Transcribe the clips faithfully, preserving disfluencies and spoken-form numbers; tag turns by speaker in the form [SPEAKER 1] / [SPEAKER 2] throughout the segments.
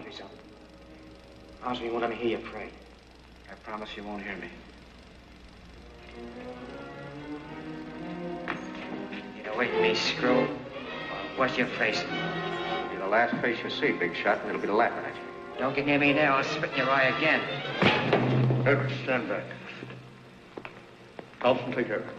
[SPEAKER 1] Somebody's up. Promise me you won't let me hear you pray. I promise you won't hear me. You awake me, screw. What's your face?
[SPEAKER 2] It'll be the last face you see, big shot, and it'll be laughing at you.
[SPEAKER 1] Don't get near me now. I'll spit in your eye again.
[SPEAKER 2] Edward, stand back. Help him take care of it.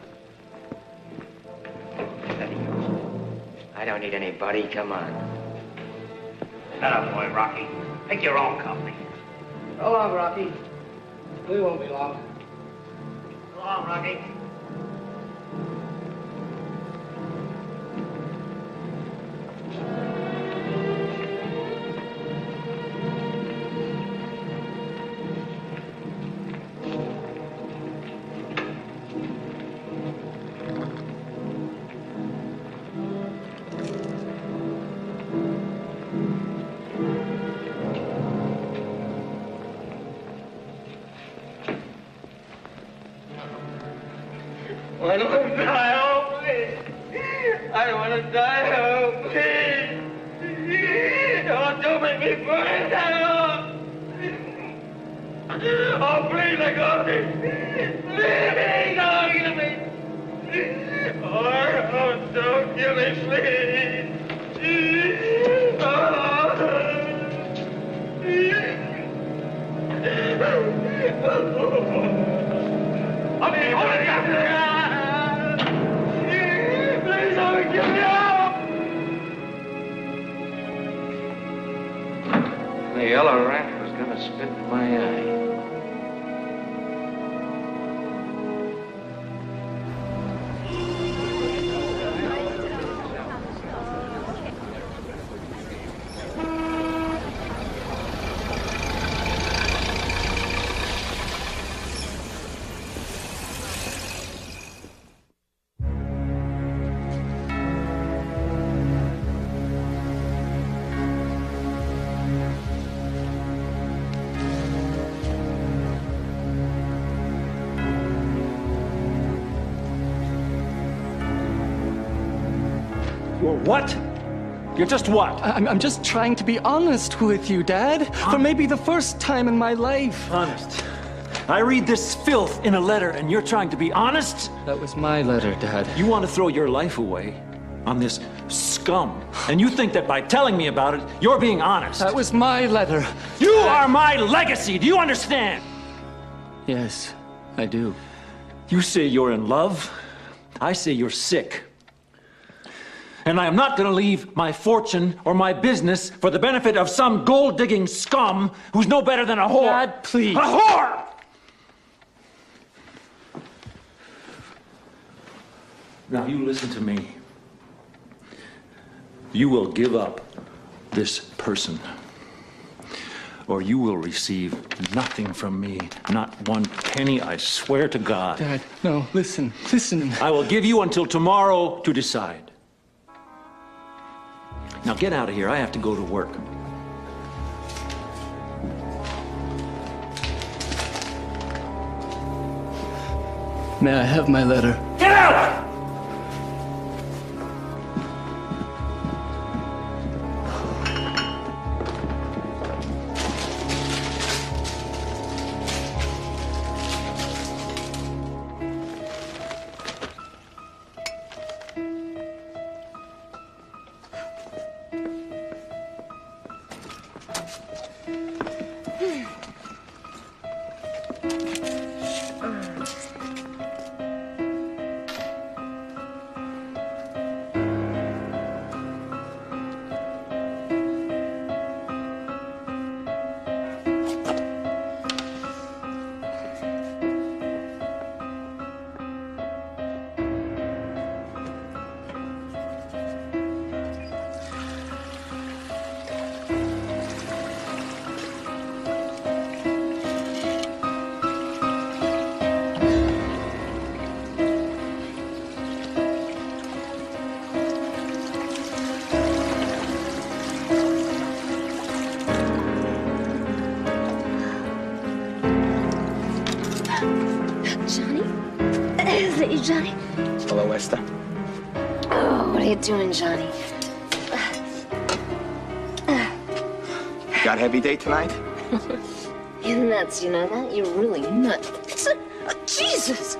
[SPEAKER 1] There you go. I don't need anybody. Come on.
[SPEAKER 3] Shut up, boy, Rocky. Pick your own company.
[SPEAKER 4] So long, Rocky. We won't be long.
[SPEAKER 3] So long, Rocky.
[SPEAKER 4] I don't want to die, oh, please. I don't want to die, oh, please. Oh, don't make me burn down. Oh, please, let go of me. Please, don't kill me. Oh, oh, don't kill me, please. Oh. I'll be holding you. Get me out!
[SPEAKER 2] The yellow rat was gonna spit in my eye.
[SPEAKER 5] What? You're just what?
[SPEAKER 6] I'm, I'm just trying to be honest with you, Dad. Honest? For maybe the first time in my life.
[SPEAKER 5] Honest? I read this filth in a letter and you're trying to be honest?
[SPEAKER 6] That was my letter, Dad.
[SPEAKER 5] You want to throw your life away on this scum. And you think that by telling me about it, you're being honest.
[SPEAKER 6] That was my letter.
[SPEAKER 5] You are my legacy. Do you understand?
[SPEAKER 6] Yes, I do.
[SPEAKER 5] You say you're in love. I say you're sick. And I am not going to leave my fortune or my business for the benefit of some gold-digging scum who's no better than a whore.
[SPEAKER 6] Dad, please.
[SPEAKER 5] A whore! Now, you listen to me. You will give up this person, or you will receive nothing from me. Not one penny, I swear to God.
[SPEAKER 6] Dad, no, listen, listen.
[SPEAKER 5] I will give you until tomorrow to decide. Now get out of here. I have to go to work.
[SPEAKER 6] May I have my letter?
[SPEAKER 5] Get out!
[SPEAKER 7] Johnny?
[SPEAKER 1] Hello, Esther.
[SPEAKER 7] Oh, what are you doing, Johnny?
[SPEAKER 1] Got
[SPEAKER 7] Got a heavy day tonight?
[SPEAKER 8] You're nuts, you know that? You're really nuts. Oh, Jesus!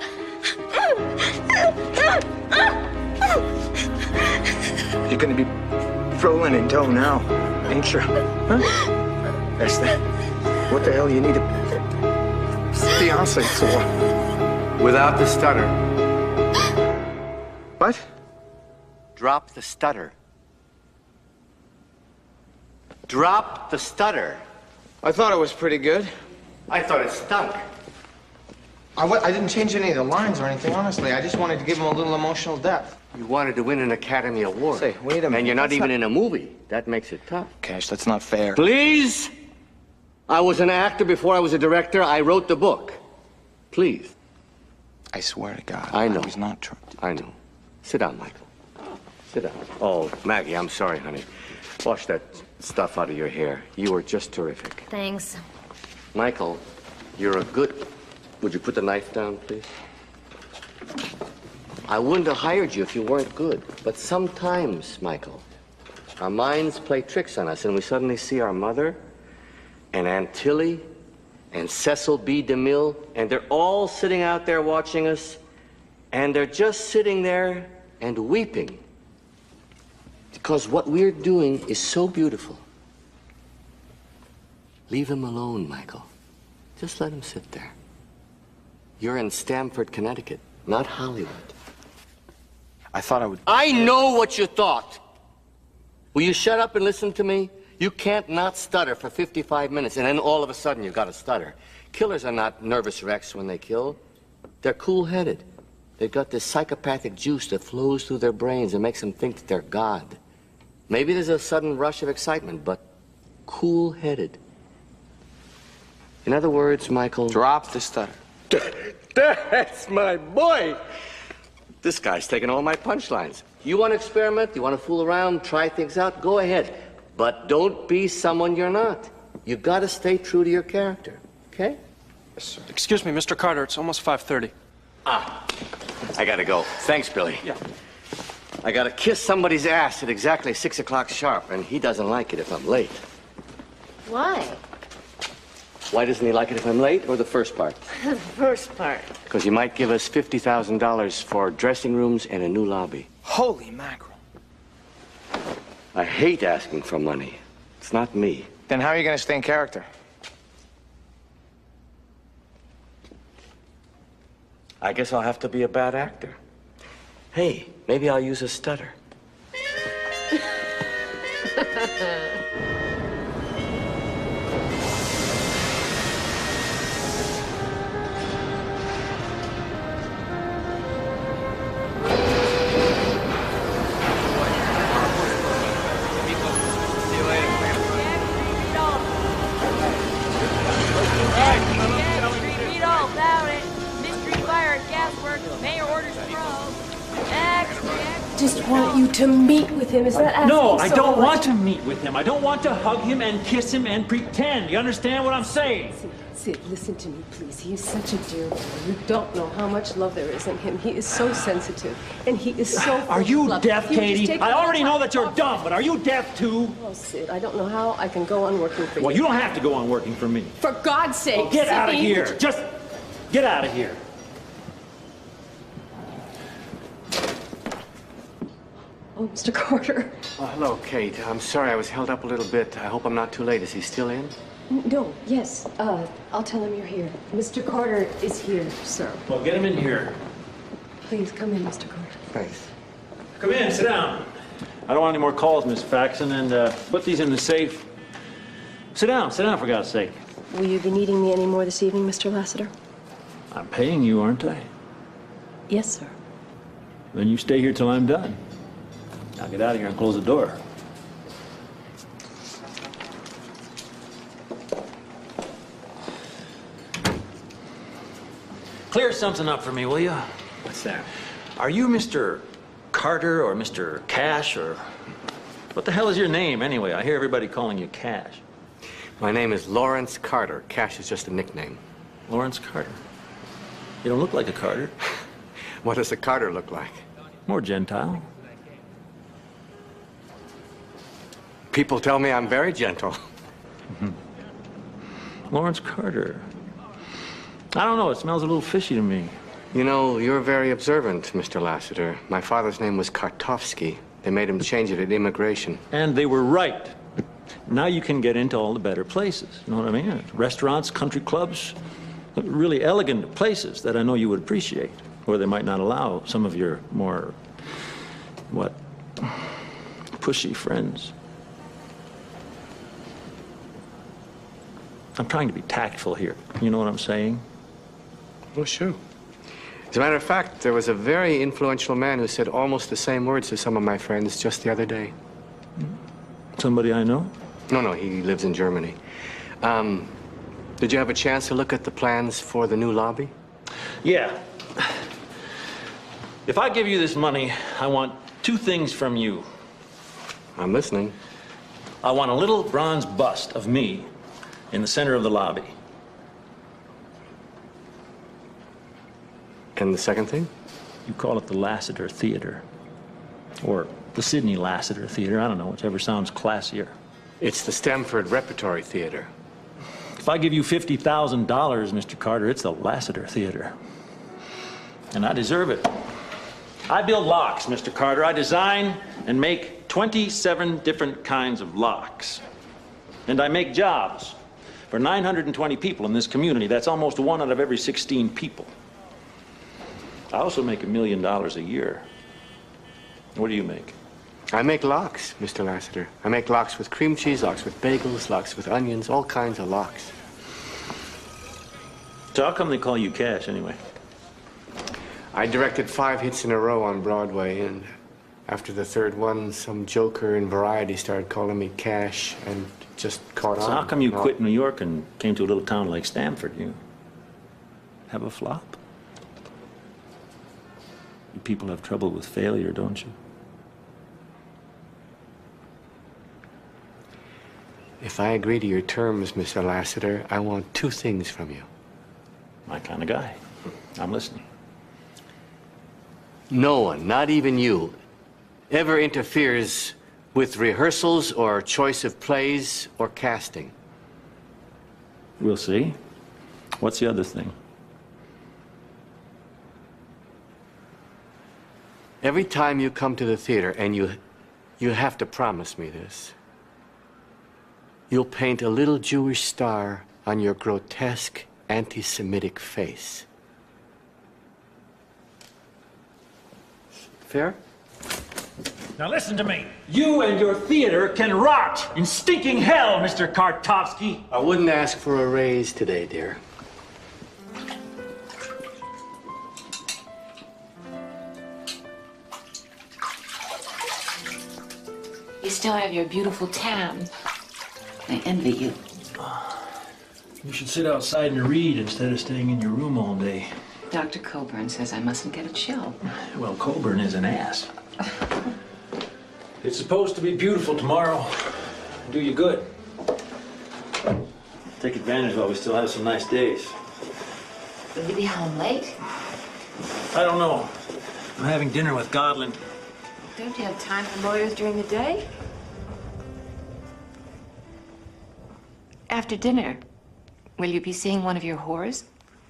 [SPEAKER 7] You're gonna be rolling in dough now, ain't you? Huh? That's that. What the hell you need a fiance for?
[SPEAKER 2] Without the stutter.
[SPEAKER 7] What?
[SPEAKER 2] Drop the stutter. Drop the stutter.
[SPEAKER 7] I thought it was pretty good.
[SPEAKER 2] I thought it stunk.
[SPEAKER 7] I w I didn't change any of the lines or anything, honestly. I just wanted to give him a little emotional depth.
[SPEAKER 2] You wanted to win an Academy Award.
[SPEAKER 7] Say, wait a minute.
[SPEAKER 2] And you're not
[SPEAKER 7] That's
[SPEAKER 2] even
[SPEAKER 7] not...
[SPEAKER 2] in a movie. That makes it tough.
[SPEAKER 7] Cash, that's not fair.
[SPEAKER 2] Please? I was an actor before I was a director. I wrote the book. Please.
[SPEAKER 7] I swear to God.
[SPEAKER 2] I know.
[SPEAKER 7] I was not trying.
[SPEAKER 2] I know. Sit down, Michael. Sit down. Oh, Maggie, I'm sorry, honey. Wash that stuff out of your hair. You were just terrific.
[SPEAKER 8] Thanks.
[SPEAKER 2] Michael, you're a good... Would you put the knife down, please? I wouldn't have hired you if you weren't good. But sometimes, Michael, our minds play tricks on us, and we suddenly see our mother and Aunt Tilly and Cecil B. DeMille, and they're all sitting out there watching us, and they're just sitting there and weeping. Because what we're doing is so beautiful. Leave him alone, Michael. Just let him sit there. You're in Stamford, Connecticut, not Hollywood.
[SPEAKER 7] I thought I would...
[SPEAKER 2] I know what you thought. Will you shut up and listen to me? You can't not stutter for fifty-five minutes, and then all of a sudden you've got to stutter. Killers are not nervous wrecks when they kill. They're cool-headed. They've got this psychopathic juice that flows through their brains and makes them think that they're God. Maybe there's a sudden rush of excitement, but cool-headed. In other words, Michael...
[SPEAKER 7] Drop the stutter.
[SPEAKER 2] That's my boy! This guy's taking all my punchlines. You want to experiment? You want to fool around, try things out? Go ahead. But don't be someone you're not. You've got to stay true to your character, okay?
[SPEAKER 7] Yes, sir.
[SPEAKER 6] Excuse me, Mister Carter, it's almost five thirty.
[SPEAKER 2] Ah, I gotta go. Thanks, Billy.
[SPEAKER 6] Yeah.
[SPEAKER 2] I gotta kiss somebody's ass at exactly six o'clock sharp, and he doesn't like it if I'm late.
[SPEAKER 8] Why?
[SPEAKER 2] Why doesn't he like it if I'm late, or the first part?
[SPEAKER 8] The first part.
[SPEAKER 2] Because he might give us fifty thousand dollars for dressing rooms and a new lobby.
[SPEAKER 7] Holy mackerel.
[SPEAKER 2] I hate asking for money. It's not me.
[SPEAKER 7] Then how are you going to stay in character?
[SPEAKER 2] I guess I'll have to be a bad actor. Hey, maybe I'll use a stutter.
[SPEAKER 9] Just want you to meet with him. Is that asking
[SPEAKER 5] No, I
[SPEAKER 9] so
[SPEAKER 5] don't
[SPEAKER 9] much?
[SPEAKER 5] want to meet with him. I don't want to hug him and kiss him and pretend. You understand what I'm saying?
[SPEAKER 9] Sid, Sid, listen to me, please. He is such a dear boy. You don't know how much love there is in him. He is so sensitive, and he is so full
[SPEAKER 5] Are you
[SPEAKER 9] of love.
[SPEAKER 5] deaf,
[SPEAKER 9] He would just
[SPEAKER 5] Katie?
[SPEAKER 9] take
[SPEAKER 5] I
[SPEAKER 9] a
[SPEAKER 5] already
[SPEAKER 9] little
[SPEAKER 5] know that you're
[SPEAKER 9] time.
[SPEAKER 5] dumb, but are you deaf too?
[SPEAKER 9] Oh, Sid, I don't know how I can go on working for
[SPEAKER 5] Well,
[SPEAKER 9] you.
[SPEAKER 5] you don't have to go on working for me.
[SPEAKER 9] For God's sake,
[SPEAKER 5] Well, get
[SPEAKER 9] Sid,
[SPEAKER 5] out of
[SPEAKER 9] you-
[SPEAKER 5] here. Just get out of here.
[SPEAKER 9] Oh, Mister Carter.
[SPEAKER 2] Oh, hello, Kate. I'm sorry I was held up a little bit. I hope I'm not too late. Is he still in?
[SPEAKER 9] No, yes. Uh, I'll tell him you're here. Mister Carter is here, sir.
[SPEAKER 5] Well, get him in here.
[SPEAKER 9] Please come in, Mister Carter.
[SPEAKER 2] Thanks.
[SPEAKER 5] Come in, sit down. I don't want any more calls, Miss Faxon, and uh, put these in the safe. Sit down, sit down, for God's sake.
[SPEAKER 9] Will you be needing me any more this evening, Mister Lassiter?
[SPEAKER 5] I'm paying you, aren't I?
[SPEAKER 9] Yes, sir.
[SPEAKER 5] Then you stay here till I'm done. Now get out of here and close the door. Clear something up for me, will you?
[SPEAKER 2] What's that?
[SPEAKER 5] Are you Mister Carter or Mister Cash or... What the hell is your name, anyway? I hear everybody calling you Cash.
[SPEAKER 2] My name is Lawrence Carter. Cash is just a nickname.
[SPEAKER 5] Lawrence Carter. You don't look like a Carter.
[SPEAKER 2] What does a Carter look like?
[SPEAKER 5] More Gentile.
[SPEAKER 2] People tell me I'm very gentle.
[SPEAKER 5] Mm-hmm. Lawrence Carter. I don't know, it smells a little fishy to me.
[SPEAKER 2] You know, you're very observant, Mister Lassiter. My father's name was Kartovsky. They made him change it at immigration.
[SPEAKER 5] And they were right. Now you can get into all the better places, you know what I mean? Restaurants, country clubs, really elegant places that I know you would appreciate, or they might not allow some of your more, what, pushy friends. I'm trying to be tactful here, you know what I'm saying?
[SPEAKER 2] Well, sure. As a matter of fact, there was a very influential man who said almost the same words to some of my friends just the other day.
[SPEAKER 5] Somebody I know?
[SPEAKER 2] No, no, he lives in Germany. Um, did you have a chance to look at the plans for the new lobby?
[SPEAKER 5] Yeah. If I give you this money, I want two things from you.
[SPEAKER 2] I'm listening.
[SPEAKER 5] I want a little bronze bust of me in the center of the lobby.
[SPEAKER 2] And the second thing?
[SPEAKER 5] You call it the Lassiter Theater. Or the Sidney Lassiter Theater, I don't know, whichever sounds classier.
[SPEAKER 2] It's the Stamford Repertory Theater.
[SPEAKER 5] If I give you fifty thousand dollars, Mister Carter, it's the Lassiter Theater. And I deserve it. I build locks, Mister Carter. I design and make twenty-seven different kinds of locks. And I make jobs for nine hundred twenty people in this community. That's almost one out of every sixteen people. I also make a million dollars a year. What do you make?
[SPEAKER 2] I make locks, Mister Lassiter. I make locks with cream cheese, locks with bagels, locks with onions, all kinds of locks.
[SPEAKER 5] So how come they call you Cash, anyway?
[SPEAKER 2] I directed five hits in a row on Broadway, and after the third one, some joker in Variety started calling me Cash, and just caught on.
[SPEAKER 5] So how come you quit New York and came to a little town like Stamford? You have a flop? You people have trouble with failure, don't you?
[SPEAKER 2] If I agree to your terms, Mister Lassiter, I want two things from you.
[SPEAKER 5] My kind of guy. I'm listening.
[SPEAKER 2] No one, not even you, ever interferes with rehearsals or choice of plays or casting.
[SPEAKER 5] We'll see. What's the other thing?
[SPEAKER 2] Every time you come to the theater, and you, you have to promise me this, you'll paint a little Jewish star on your grotesque, anti-Semitic face. Fair?
[SPEAKER 5] Now listen to me. You and your theater can rot in stinking hell, Mister Kartovsky.
[SPEAKER 2] I wouldn't ask for a raise today, dear.
[SPEAKER 10] You still have your beautiful tan. I envy you.
[SPEAKER 5] You should sit outside and read instead of staying in your room all day.
[SPEAKER 10] Doctor Coburn says I mustn't get a chill.
[SPEAKER 5] Well, Coburn is an ass. It's supposed to be beautiful tomorrow. Do you good. Take advantage while we still have some nice days.
[SPEAKER 10] Will you be home late?
[SPEAKER 5] I don't know. I'm having dinner with Godlin.
[SPEAKER 10] Don't you have time for lawyers during the day? After dinner, will you be seeing one of your whores?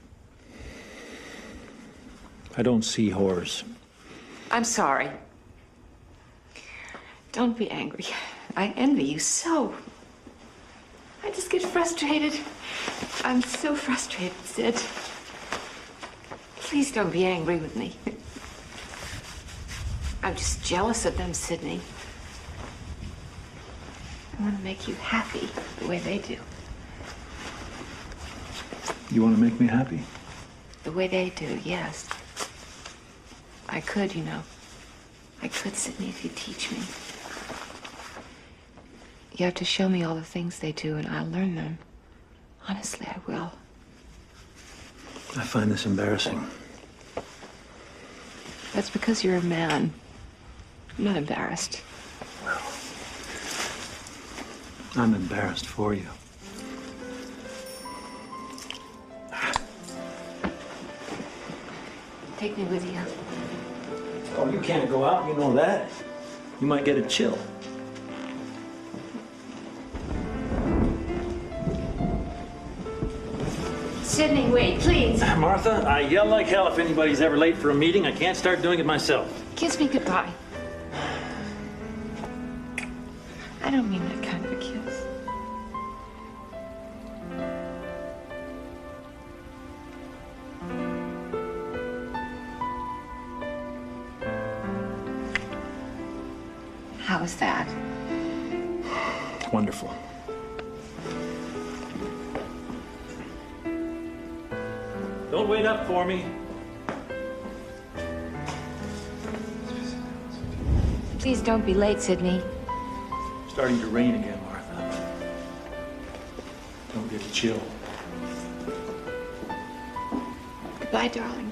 [SPEAKER 5] I don't see whores.
[SPEAKER 10] I'm sorry. Don't be angry. I envy you so. I just get frustrated. I'm so frustrated, Sid. Please don't be angry with me. I'm just jealous of them, Sidney. I want to make you happy the way they do.
[SPEAKER 5] You want to make me happy?
[SPEAKER 10] The way they do, yes. I could, you know. I could, Sidney, if you teach me. You have to show me all the things they do, and I'll learn them. Honestly, I will.
[SPEAKER 5] I find this embarrassing.
[SPEAKER 10] That's because you're a man. I'm not embarrassed.
[SPEAKER 5] Well, I'm embarrassed for you.
[SPEAKER 10] Take me with you.
[SPEAKER 5] Oh, you can't go out, you know that. You might get a chill.
[SPEAKER 10] Sidney, wait, please.
[SPEAKER 5] Martha, I yell like hell if anybody's ever late for a meeting. I can't start doing it myself.
[SPEAKER 10] Kiss me goodbye. I don't mean that kind of a kiss. How was that?
[SPEAKER 5] Wonderful. Don't wait up for me.
[SPEAKER 10] Please don't be late, Sidney.
[SPEAKER 5] Starting to rain again, Martha. Don't get a chill.
[SPEAKER 10] Goodbye, darling.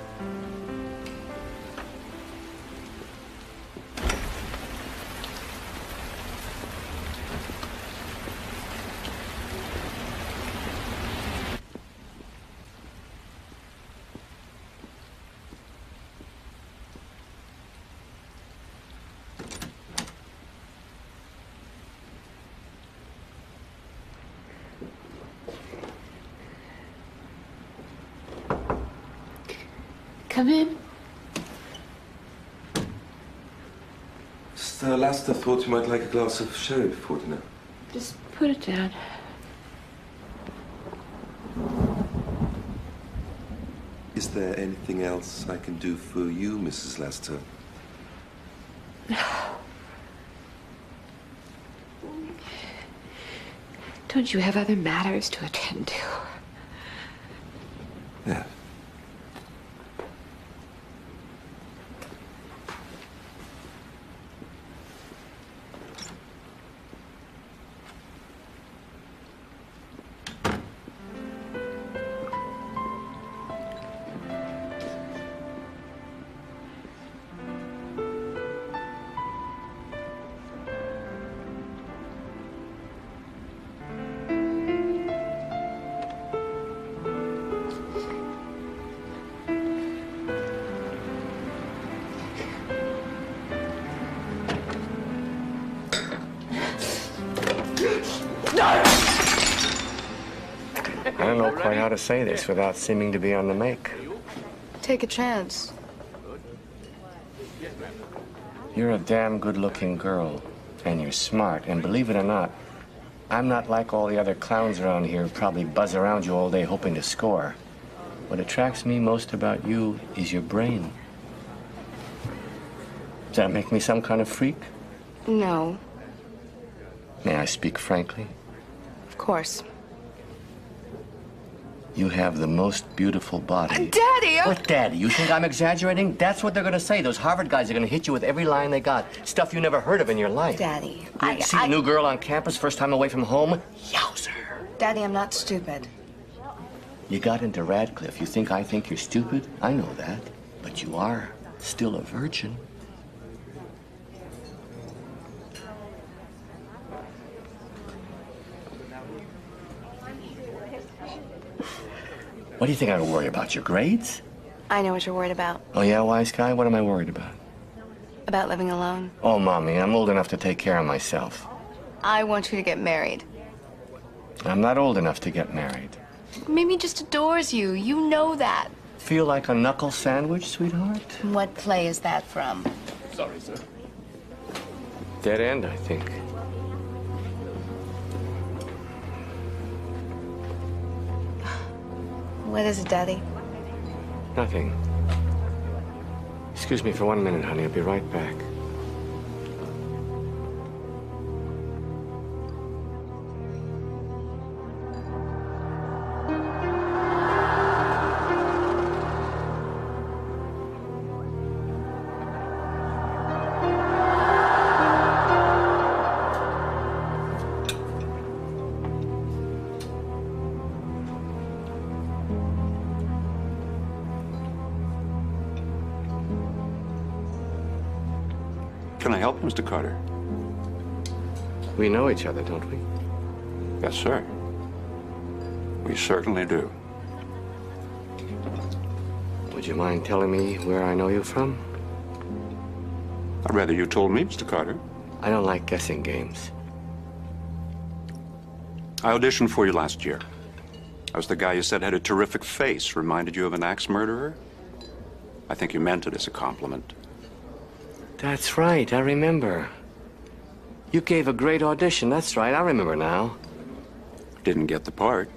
[SPEAKER 11] Come in.
[SPEAKER 12] Mister Laster thought you might like a glass of sherry before dinner.
[SPEAKER 11] Just put it down.
[SPEAKER 12] Is there anything else I can do for you, Missus Laster?
[SPEAKER 11] Don't you have other matters to attend to?
[SPEAKER 12] Yeah.
[SPEAKER 2] I don't know quite how to say this without seeming to be on the make.
[SPEAKER 13] Take a chance.
[SPEAKER 2] You're a damn good-looking girl, and you're smart, and believe it or not, I'm not like all the other clowns around here who probably buzz around you all day hoping to score. What attracts me most about you is your brain. Does that make me some kind of freak?
[SPEAKER 13] No,
[SPEAKER 2] May I speak frankly?
[SPEAKER 13] of course.
[SPEAKER 2] You have the most beautiful body.
[SPEAKER 13] Daddy! I...
[SPEAKER 2] What, Daddy? You think I'm exaggerating? That's what they're going to say. Those Harvard guys are going to hit you with every line they got. Stuff you never heard of in your life.
[SPEAKER 13] Daddy,
[SPEAKER 2] You
[SPEAKER 13] I...
[SPEAKER 2] see
[SPEAKER 13] I...
[SPEAKER 2] a new girl on campus, first time away from home? Yowzer.
[SPEAKER 13] Daddy, I'm not stupid.
[SPEAKER 2] You got into Radcliffe. You think I think you're stupid? I know that. But you are still a virgin. What do you think I would worry about? Your grades?
[SPEAKER 13] I know what you're worried about.
[SPEAKER 2] Oh, yeah, wise guy? What am I worried about?
[SPEAKER 13] About living alone.
[SPEAKER 2] Oh, Mommy, I'm old enough to take care of myself.
[SPEAKER 13] I want you to get married.
[SPEAKER 2] I'm not old enough to get married.
[SPEAKER 13] Mimi just adores you. You know that.
[SPEAKER 2] Feel like a knuckle sandwich, sweetheart?
[SPEAKER 13] What play is that from?
[SPEAKER 2] Sorry, sir. Dead End, I think.
[SPEAKER 13] What is it, Daddy?
[SPEAKER 2] Nothing. Excuse me for one minute, honey. I'll be right back.
[SPEAKER 14] Can I help you, Mister Carter?
[SPEAKER 2] We know each other, don't we?
[SPEAKER 14] Yes, sir. We certainly do.
[SPEAKER 2] Would you mind telling me where I know you from?
[SPEAKER 14] I'd rather you told me, Mister Carter.
[SPEAKER 2] I don't like guessing games.
[SPEAKER 14] I auditioned for you last year. That was the guy you said had a terrific face. Reminded you of an axe murderer? I think you meant it as a compliment.
[SPEAKER 2] That's right, I remember. You gave a great audition, that's right, I remember now.
[SPEAKER 14] Didn't get the part.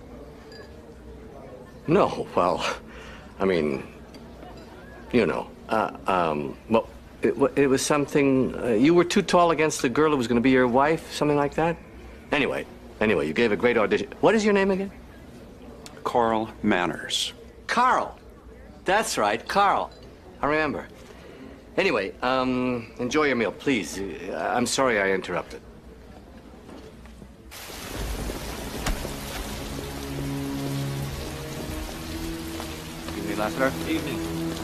[SPEAKER 2] No, well, I mean, you know, uh, um, well, it, it was something, uh, you were too tall against the girl who was going to be your wife, something like that? Anyway, anyway, you gave a great audition. What is your name again?
[SPEAKER 14] Carl Manners.
[SPEAKER 2] Carl. That's right, Carl. I remember. Anyway, um, enjoy your meal, please. Uh, I'm sorry I interrupted. Evening, Lassiter. Evening.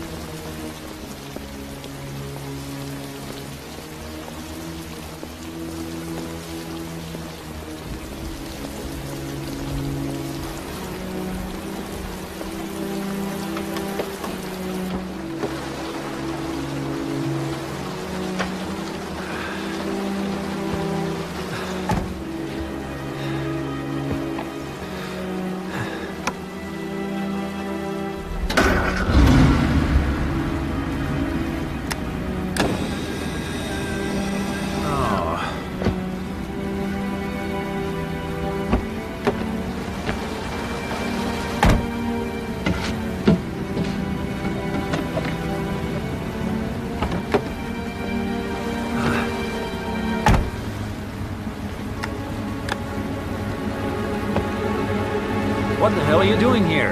[SPEAKER 5] What the hell are you doing here?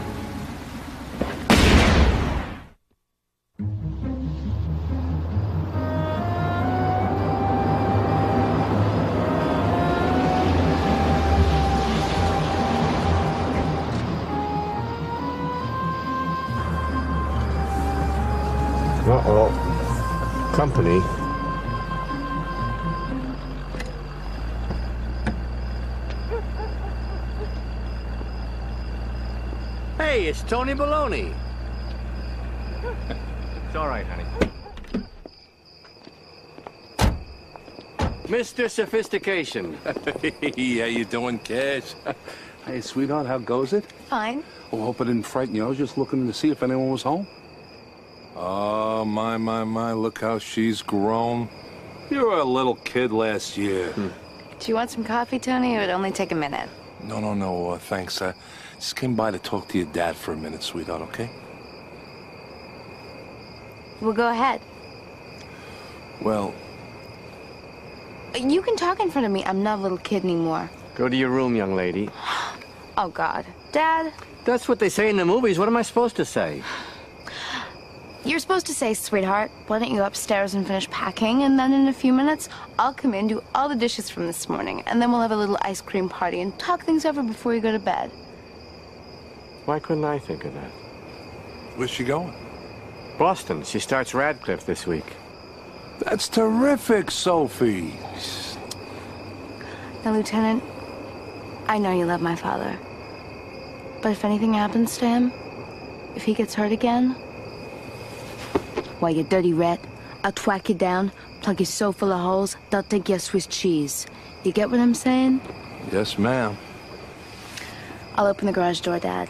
[SPEAKER 2] Uh-oh. Company. Hey, it's Tony Baloney. It's all right, honey. Mister Sophistication.
[SPEAKER 15] Hey, how you doing, Cash? Hey, sweetheart, how goes it?
[SPEAKER 13] Fine.
[SPEAKER 15] Oh, hope I didn't frighten you. I was just looking to see if anyone was home. Oh, my, my, my, look how she's grown. You were a little kid last year.
[SPEAKER 13] Do you want some coffee, Tony? It would only take a minute.
[SPEAKER 15] No, no, no, uh, thanks. I just came by to talk to your dad for a minute, sweetheart, okay?
[SPEAKER 13] Well, go ahead.
[SPEAKER 15] Well...
[SPEAKER 13] You can talk in front of me. I'm not a little kid anymore.
[SPEAKER 2] Go to your room, young lady.
[SPEAKER 13] Oh, God. Dad?
[SPEAKER 2] That's what they say in the movies. What am I supposed to say?
[SPEAKER 13] You're supposed to say, sweetheart, why don't you go upstairs and finish packing, and then in a few minutes, I'll come in, do all the dishes from this morning, and then we'll have a little ice cream party and talk things over before you go to bed.
[SPEAKER 2] Why couldn't I think of that?
[SPEAKER 15] Where's she going?
[SPEAKER 2] Boston. She starts Radcliffe this week.
[SPEAKER 15] That's terrific, Sophie.
[SPEAKER 13] Now, Lieutenant, I know you love my father, but if anything happens to him, if he gets hurt again, why, you dirty rat, I'll twack you down, plug you so full of holes, they'll think you're Swiss cheese. You get what I'm saying?
[SPEAKER 15] Yes, ma'am.
[SPEAKER 13] I'll open the garage door, Dad.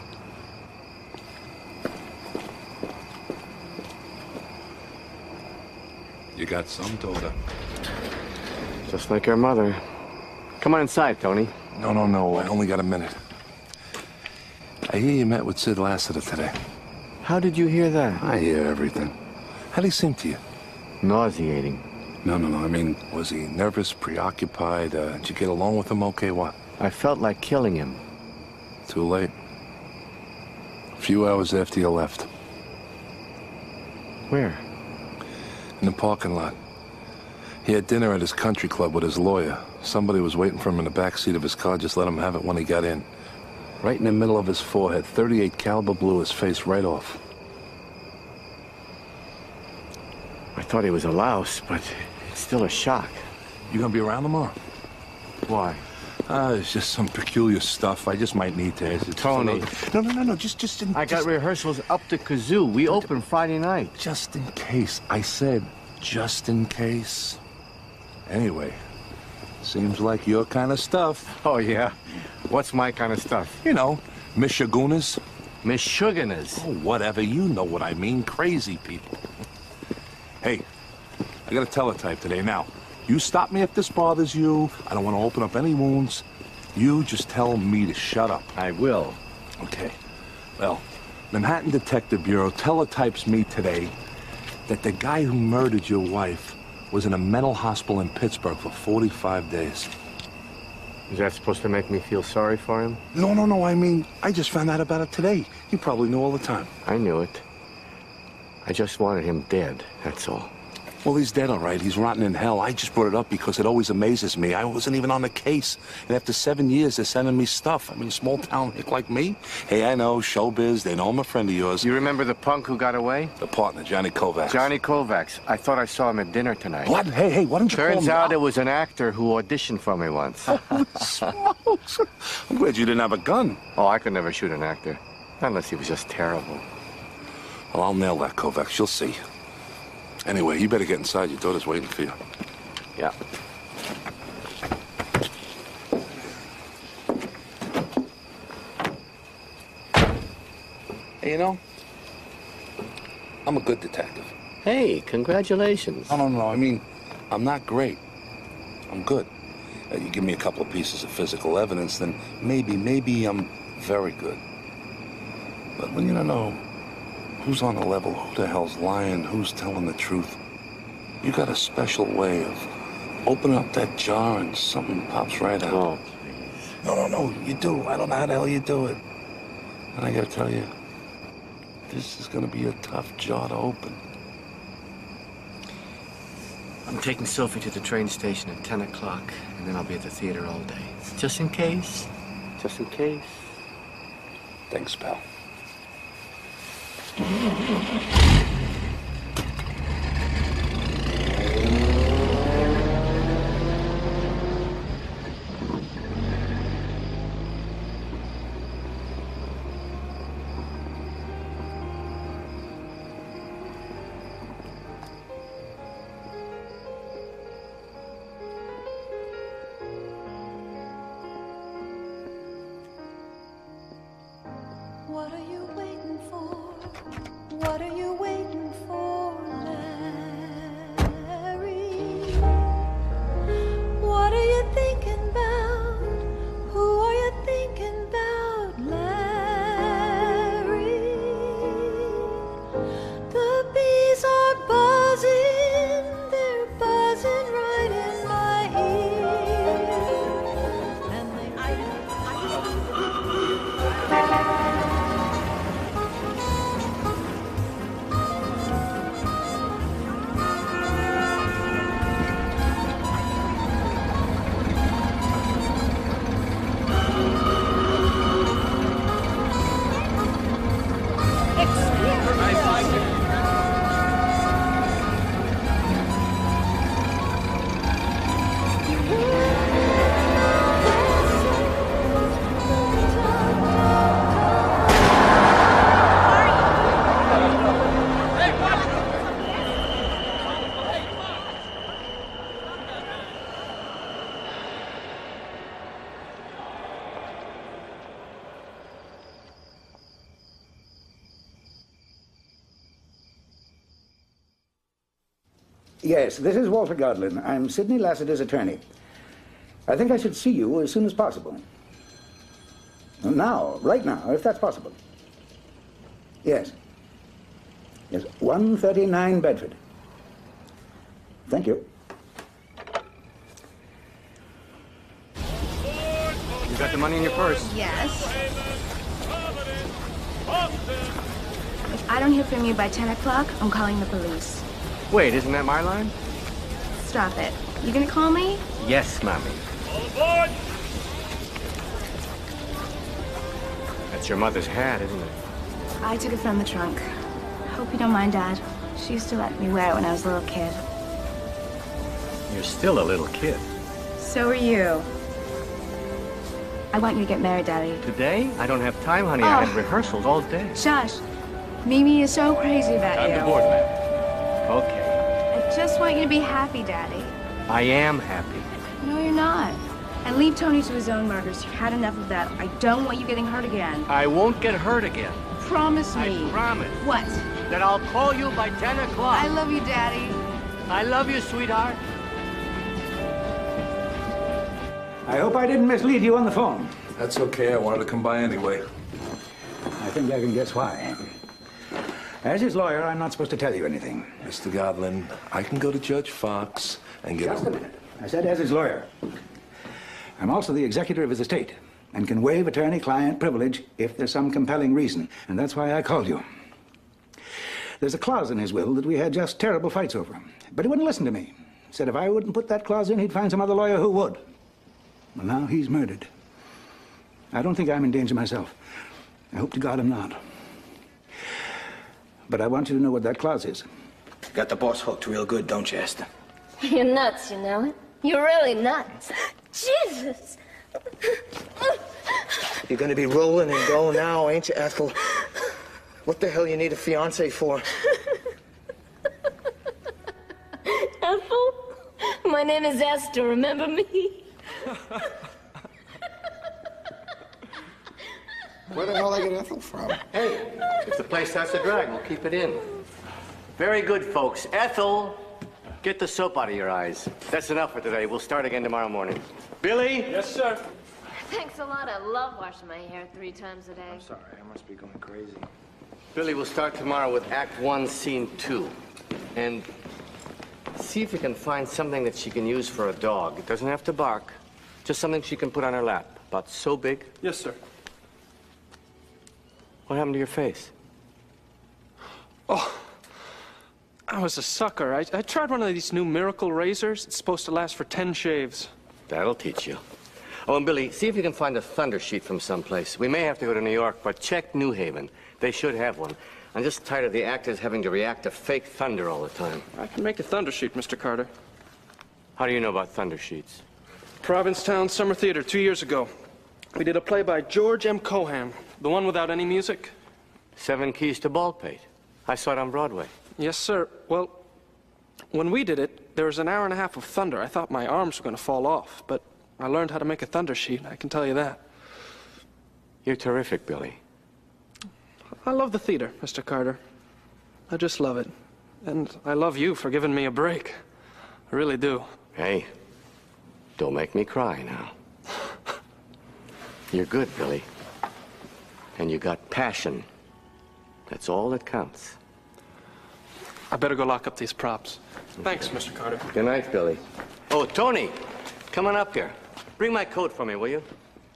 [SPEAKER 15] You got some, Toda.
[SPEAKER 2] Just like her mother. Come on inside, Tony.
[SPEAKER 15] No, no, no. I only got a minute. I hear you met with Sid Lassiter today.
[SPEAKER 2] How did you hear that?
[SPEAKER 15] I hear everything. How'd he seem to you?
[SPEAKER 2] Nauseating.
[SPEAKER 15] No, no, no. I mean, was he nervous, preoccupied? Uh, did you get along with him okay? What?
[SPEAKER 2] I felt like killing him.
[SPEAKER 15] Too late. A few hours after you left.
[SPEAKER 2] Where?
[SPEAKER 15] In the parking lot. He had dinner at his country club with his lawyer. Somebody was waiting for him in the back seat of his car. Just let him have it when he got in. Right in the middle of his forehead. thirty-eight caliber blew his face right off.
[SPEAKER 2] I thought he was a louse, but it's still a shock.
[SPEAKER 15] You gonna be around tomorrow?
[SPEAKER 2] Why?
[SPEAKER 15] Ah, it's just some peculiar stuff. I just might need to ask you.
[SPEAKER 2] Tony.
[SPEAKER 15] No, no, no, no. Just, just. In,
[SPEAKER 2] I got
[SPEAKER 15] just...
[SPEAKER 2] rehearsals up to kazoo. We open Friday night.
[SPEAKER 15] Just in case. I said, just in case. Anyway, seems like your kind of stuff.
[SPEAKER 2] Oh, yeah? What's my kind of stuff?
[SPEAKER 15] You know, Michiganas?
[SPEAKER 2] Michiganas?
[SPEAKER 15] Oh, whatever. You know what I mean. Crazy people. Hey, I got a teletype today. Now, you stop me if this bothers you. I don't want to open up any wounds. You just tell me to shut up.
[SPEAKER 2] I will.
[SPEAKER 15] Okay. Well, Manhattan Detective Bureau teletypes me today that the guy who murdered your wife was in a mental hospital in Pittsburgh for forty-five days.
[SPEAKER 2] Is that supposed to make me feel sorry for him?
[SPEAKER 15] No, no, no. I mean, I just found out about it today. You probably knew all the time.
[SPEAKER 2] I knew it. I just wanted him dead, that's all.
[SPEAKER 15] Well, he's dead, all right. He's rotten in hell. I just brought it up because it always amazes me. I wasn't even on the case. And after seven years, they're sending me stuff. I mean, a small town hick like me. Hey, I know, showbiz. They know I'm a friend of yours.
[SPEAKER 2] You remember the punk who got away?
[SPEAKER 15] The partner, Johnny Kovacs.
[SPEAKER 2] Johnny Kovacs. I thought I saw him at dinner tonight.
[SPEAKER 15] What? Hey, hey, why don't you
[SPEAKER 2] Turns
[SPEAKER 15] call him
[SPEAKER 2] out it was an actor who auditioned for me once.
[SPEAKER 15] Smokes. I'm glad you didn't have a gun.
[SPEAKER 2] Oh, I could never shoot an actor. Unless he was just terrible.
[SPEAKER 15] Well, I'll nail that, Kovacs. You'll see. Anyway, you better get inside. Your daughter's waiting for you.
[SPEAKER 2] Yeah.
[SPEAKER 15] Hey, you know, I'm a good detective.
[SPEAKER 2] Hey, congratulations.
[SPEAKER 15] No, no, no. I mean, I'm not great. I'm good. Uh, you give me a couple of pieces of physical evidence, then maybe, maybe I'm very good. But when you don't know who's on the level, who the hell's lying, who's telling the truth, you got a special way of opening up that jar and something pops right out.
[SPEAKER 2] Oh, please.
[SPEAKER 15] No, no, no, you do. I don't know how the hell you do it. And I gotta tell you, this is gonna be a tough jar to open.
[SPEAKER 2] I'm taking Sophie to the train station at ten o'clock, and then I'll be at the theater all day. Just in case. Just in case.
[SPEAKER 15] Thanks, pal.
[SPEAKER 16] What are you waiting for? What are you waiting for, Larry? What are you thinking about? Who are you thinking about, Larry? The bees are buzzing, they're buzzing right in my ear. And they
[SPEAKER 17] Yes, this is Walter Godlin. I'm Sidney Lassiter's attorney. I think I should see you as soon as possible. Now, right now, if that's possible. Yes. Yes, one thirty-nine Bedford. Thank you.
[SPEAKER 2] You got the money in your purse?
[SPEAKER 13] Yes. If I don't hear from you by ten o'clock, I'm calling the police.
[SPEAKER 2] Wait, isn't that my line?
[SPEAKER 13] Stop it. You gonna call me?
[SPEAKER 2] Yes, Mommy. That's your mother's hat, isn't it?
[SPEAKER 13] I took it from the trunk. Hope you don't mind, Dad. She used to let me wear it when I was a little kid.
[SPEAKER 2] You're still a little kid.
[SPEAKER 13] So are you. I want you to get married, Daddy.
[SPEAKER 2] Today? I don't have time, honey. I
[SPEAKER 13] Oh.
[SPEAKER 2] have rehearsals all day.
[SPEAKER 13] Shush. Mimi is so crazy about
[SPEAKER 2] I'm
[SPEAKER 13] you.
[SPEAKER 2] the board man. Okay.
[SPEAKER 13] I just want you to be happy, Daddy.
[SPEAKER 2] I am happy.
[SPEAKER 13] No, you're not.
[SPEAKER 18] And leave Tony to his own murders. You've had enough of that. I don't want you getting hurt again.
[SPEAKER 2] I won't get hurt again.
[SPEAKER 18] Promise me.
[SPEAKER 2] I promise.
[SPEAKER 18] What?
[SPEAKER 2] That I'll call you by ten o'clock.
[SPEAKER 18] I love you, Daddy.
[SPEAKER 2] I love you, sweetheart.
[SPEAKER 17] I hope I didn't mislead you on the phone.
[SPEAKER 15] That's okay. I wanted to come by anyway.
[SPEAKER 17] I think I can guess why. As his lawyer, I'm not supposed to tell you anything.
[SPEAKER 15] Mister Godlin, I can go to Judge Fox and get...
[SPEAKER 17] Just a minute. I said as his lawyer. I'm also the executor of his estate and can waive attorney-client privilege if there's some compelling reason. And that's why I called you. There's a clause in his will that we had just terrible fights over. But he wouldn't listen to me. Said if I wouldn't put that clause in, he'd find some other lawyer who would. Well, now he's murdered. I don't think I'm in danger myself. I hope to God I'm not. But I want you to know what that clause is.
[SPEAKER 7] Got the boss hooked real good, don't you, Esther?
[SPEAKER 8] You're nuts, you know it? You're really nuts. Jesus!
[SPEAKER 7] You're gonna be rolling and going now, ain't you, Ethel? What the hell you need a fiancé for?
[SPEAKER 8] Ethel? My name is Esther, remember me?
[SPEAKER 7] Where the hell did I get Ethel from?
[SPEAKER 2] Hey, if the place has to drag, we'll keep it in. Very good, folks. Ethel, get the soap out of your eyes. That's enough for today. We'll start again tomorrow morning. Billy?
[SPEAKER 5] Yes, sir.
[SPEAKER 8] Thanks a lot. I love washing my hair three times a day.
[SPEAKER 1] I'm sorry, I must be going crazy.
[SPEAKER 2] Billy, we'll start tomorrow with Act One, Scene Two. And see if you can find something that she can use for a dog. It doesn't have to bark. Just something she can put on her lap. About so big.
[SPEAKER 5] Yes, sir.
[SPEAKER 2] What happened to your face?
[SPEAKER 5] Oh, I was a sucker. I, I tried one of these new miracle razors. It's supposed to last for ten shaves.
[SPEAKER 2] That'll teach you. Oh, and Billy, see if you can find a thunder sheet from someplace. We may have to go to New York, but check New Haven. They should have one. I'm just tired of the actors having to react to fake thunder all the time.
[SPEAKER 5] I can make a thunder sheet, Mister Carter.
[SPEAKER 2] How do you know about thunder sheets?
[SPEAKER 5] Provincetown Summer Theater two years ago. We did a play by George M. Cohan, the one without any music.
[SPEAKER 2] Seven Keys to Baldpate. I saw it on Broadway.
[SPEAKER 5] Yes, sir. Well, when we did it, there was an hour and a half of thunder. I thought my arms were going to fall off, but I learned how to make a thunder sheet, I can tell you that.
[SPEAKER 2] You're terrific, Billy.
[SPEAKER 5] I love the theater, Mister Carter. I just love it. And I love you for giving me a break. I really do.
[SPEAKER 2] Hey, don't make me cry now. You're good, Billy. And you got passion. That's all that counts.
[SPEAKER 5] I better go lock up these props. Thanks, Mister Carter.
[SPEAKER 2] Good night, Billy. Oh, Tony, come on up here. Bring my coat for me, will you?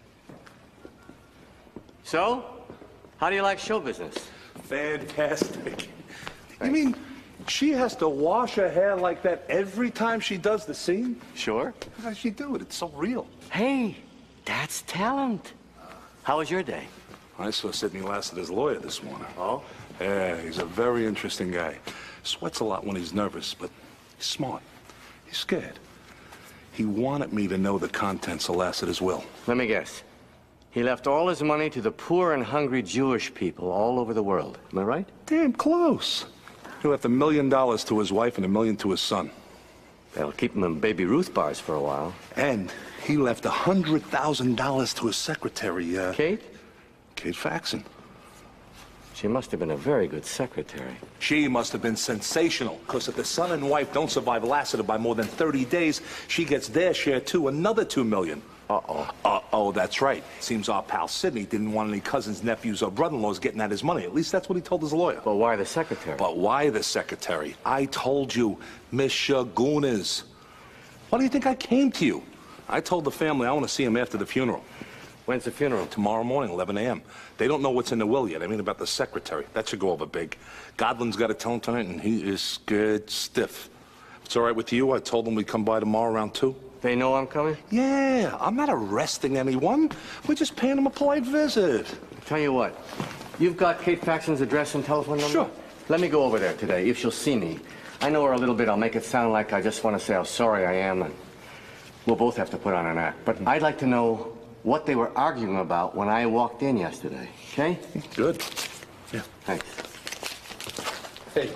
[SPEAKER 2] So, how do you like show business?
[SPEAKER 15] Fantastic. You mean she has to wash her hair like that every time she does the scene?
[SPEAKER 2] Sure.
[SPEAKER 15] How does she do it? It's so real.
[SPEAKER 2] Hey, that's talent. How was your day?
[SPEAKER 15] I saw Sidney Lassiter's lawyer this morning.
[SPEAKER 2] Oh?
[SPEAKER 15] Yeah, he's a very interesting guy. Sweats a lot when he's nervous, but he's smart. He's scared. He wanted me to know the contents of Lassiter's will.
[SPEAKER 2] Let me guess. He left all his money to the poor and hungry Jewish people all over the world. Am I right?
[SPEAKER 15] Damn close. He left a million dollars to his wife and a million to his son.
[SPEAKER 2] That'll keep him in Baby Ruth bars for a while.
[SPEAKER 15] And he left a hundred thousand dollars to his secretary, uh...
[SPEAKER 2] Kate?
[SPEAKER 15] Kate Faxon.
[SPEAKER 2] She must have been a very good secretary.
[SPEAKER 15] She must have been sensational, because if the son and wife don't survive Lassiter by more than thirty days, she gets their share too, another two million.
[SPEAKER 2] Uh-oh.
[SPEAKER 15] Uh-oh, that's right. Seems our pal Sidney didn't want any cousins, nephews, or brother-in-laws getting at his money. At least that's what he told his lawyer.
[SPEAKER 2] But why the secretary?
[SPEAKER 15] But why the secretary? I told you, Miss Shagunas. Why do you think I came to you? I told the family I want to see him after the funeral.
[SPEAKER 2] When's the funeral?
[SPEAKER 15] Tomorrow morning, eleven a m They don't know what's in the will yet. I mean about the secretary. That should go over big. Godlin's got to tell him tonight, and he is scared stiff. If it's all right with you, I told him we'd come by tomorrow around two.
[SPEAKER 2] They know I'm coming?
[SPEAKER 15] Yeah, I'm not arresting anyone. We're just paying them a polite visit.
[SPEAKER 2] Tell you what, you've got Kate Faxon's address and telephone number?
[SPEAKER 15] Sure.
[SPEAKER 2] Let me go over there today, if she'll see me. I know her a little bit. I'll make it sound like I just want to say how sorry I am, and we'll both have to put on an act. But I'd like to know what they were arguing about when I walked in yesterday, okay?
[SPEAKER 15] Good. Yeah.
[SPEAKER 2] Thanks.
[SPEAKER 15] Hey,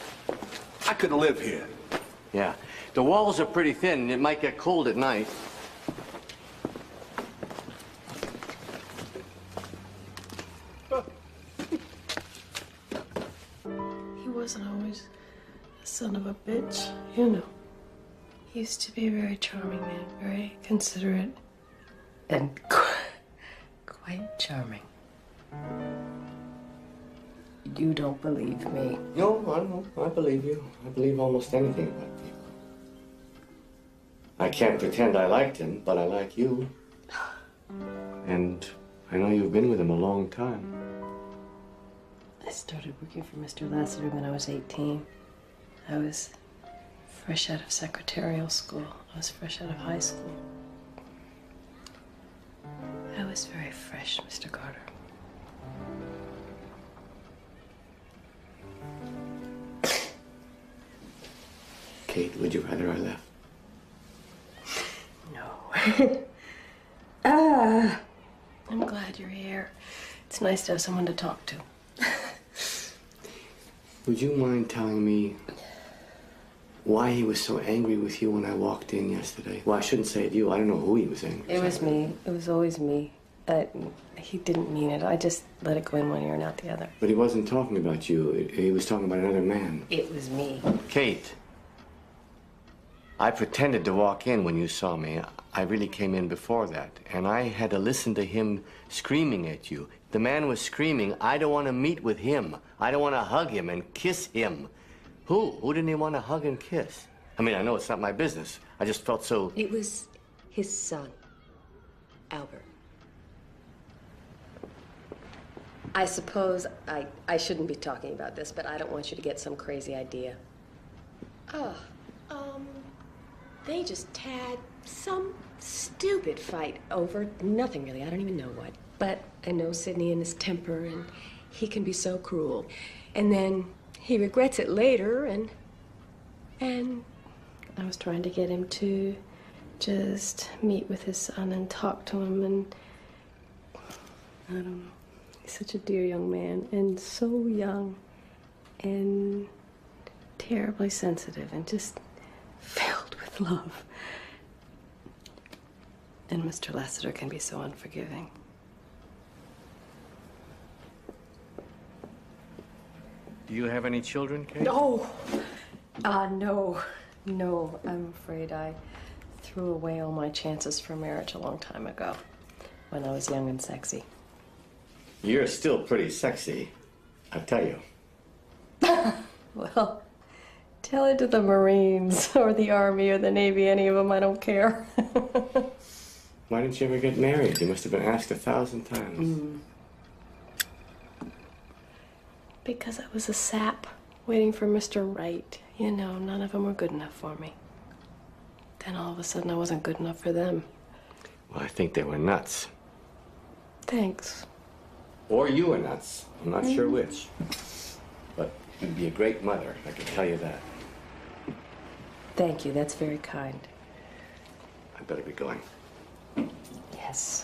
[SPEAKER 15] I could live here.
[SPEAKER 2] Yeah. The walls are pretty thin. It might get cold at night.
[SPEAKER 9] wasn't always a son of a bitch, you know. He used to be a very charming man, very considerate. And quite charming. You don't believe me.
[SPEAKER 2] No, I don't. I believe you. I believe almost anything about people. I can't pretend I liked him, but I like you. And I know you've been with him a long time.
[SPEAKER 9] I started working for Mister Lassiter when I was eighteen. I was fresh out of secretarial school. I was fresh out of high school. I was very fresh, Mister Carter.
[SPEAKER 2] Kate, would you rather I left?
[SPEAKER 9] No. Ah, I'm glad you're here. It's nice to have someone to talk to.
[SPEAKER 2] Would you mind telling me why he was so angry with you when I walked in yesterday? Well, I shouldn't say it you. I don't know who he was angry with.
[SPEAKER 9] It was me. It was always me. But he didn't mean it. I just let it go in one ear and out the other.
[SPEAKER 2] But he wasn't talking about you. He was talking about another man.
[SPEAKER 9] It was me.
[SPEAKER 2] Kate, I pretended to walk in when you saw me. I really came in before that. And I had to listen to him screaming at you. The man was screaming, I don't want to meet with him. I don't want to hug him and kiss him. Who? Who didn't he want to hug and kiss? I mean, I know it's not my business. I just felt so...
[SPEAKER 19] It was his son, Albert. I suppose I, I shouldn't be talking about this, but I don't want you to get some crazy idea. Oh, um, they just had some stupid fight over nothing really. I don't even know what. But I know Sidney and his temper, and he can be so cruel. And then he regrets it later, and, and...
[SPEAKER 9] I was trying to get him to just meet with his son and talk to him, and I don't know. He's such a dear young man, and so young, and terribly sensitive, and just filled with love. And Mister Lassiter can be so unforgiving.
[SPEAKER 2] Do you have any children, Kate?
[SPEAKER 9] No! Ah, uh, no. No, I'm afraid I threw away all my chances for marriage a long time ago, when I was young and sexy.
[SPEAKER 2] You're still pretty sexy, I tell you.
[SPEAKER 9] Well, tell it to the Marines, or the Army, or the Navy, any of them, I don't care.
[SPEAKER 2] Why didn't you ever get married? You must have been asked a thousand times.
[SPEAKER 9] Mm. Because I was a sap, waiting for Mister Right. You know, none of them were good enough for me. Then all of a sudden I wasn't good enough for them.
[SPEAKER 2] Well, I think they were nuts.
[SPEAKER 9] Thanks.
[SPEAKER 2] Or you were nuts. I'm not mm. sure which. But you'd be a great mother, I can tell you that.
[SPEAKER 9] Thank you, that's very kind.
[SPEAKER 2] I better be going.
[SPEAKER 9] Yes.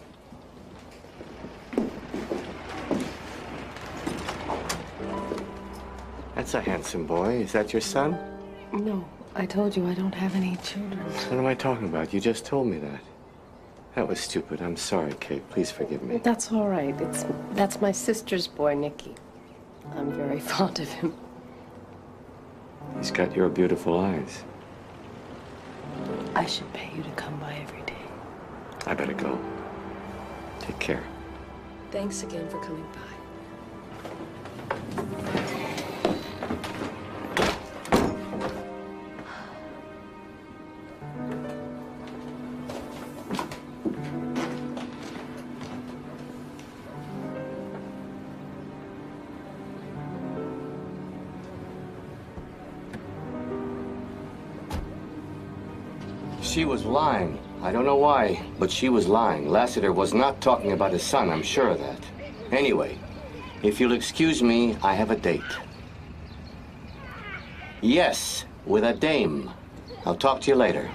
[SPEAKER 2] That's a handsome boy. Is that your son?
[SPEAKER 9] No, I told you I don't have any children.
[SPEAKER 2] What am I talking about? You just told me that. That was stupid. I'm sorry, Kate. Please forgive me.
[SPEAKER 9] That's all right. It's that's my sister's boy, Nicky. I'm very fond of him.
[SPEAKER 2] He's got your beautiful eyes.
[SPEAKER 9] I should pay you to come by every day.
[SPEAKER 2] I better go. Take care.
[SPEAKER 9] Thanks again for coming by.
[SPEAKER 2] She was lying. I don't know why, but she was lying. Lassiter was not talking about his son, I'm sure of that. Anyway, if you'll excuse me, I have a date. Yes, with a dame. I'll talk to you later.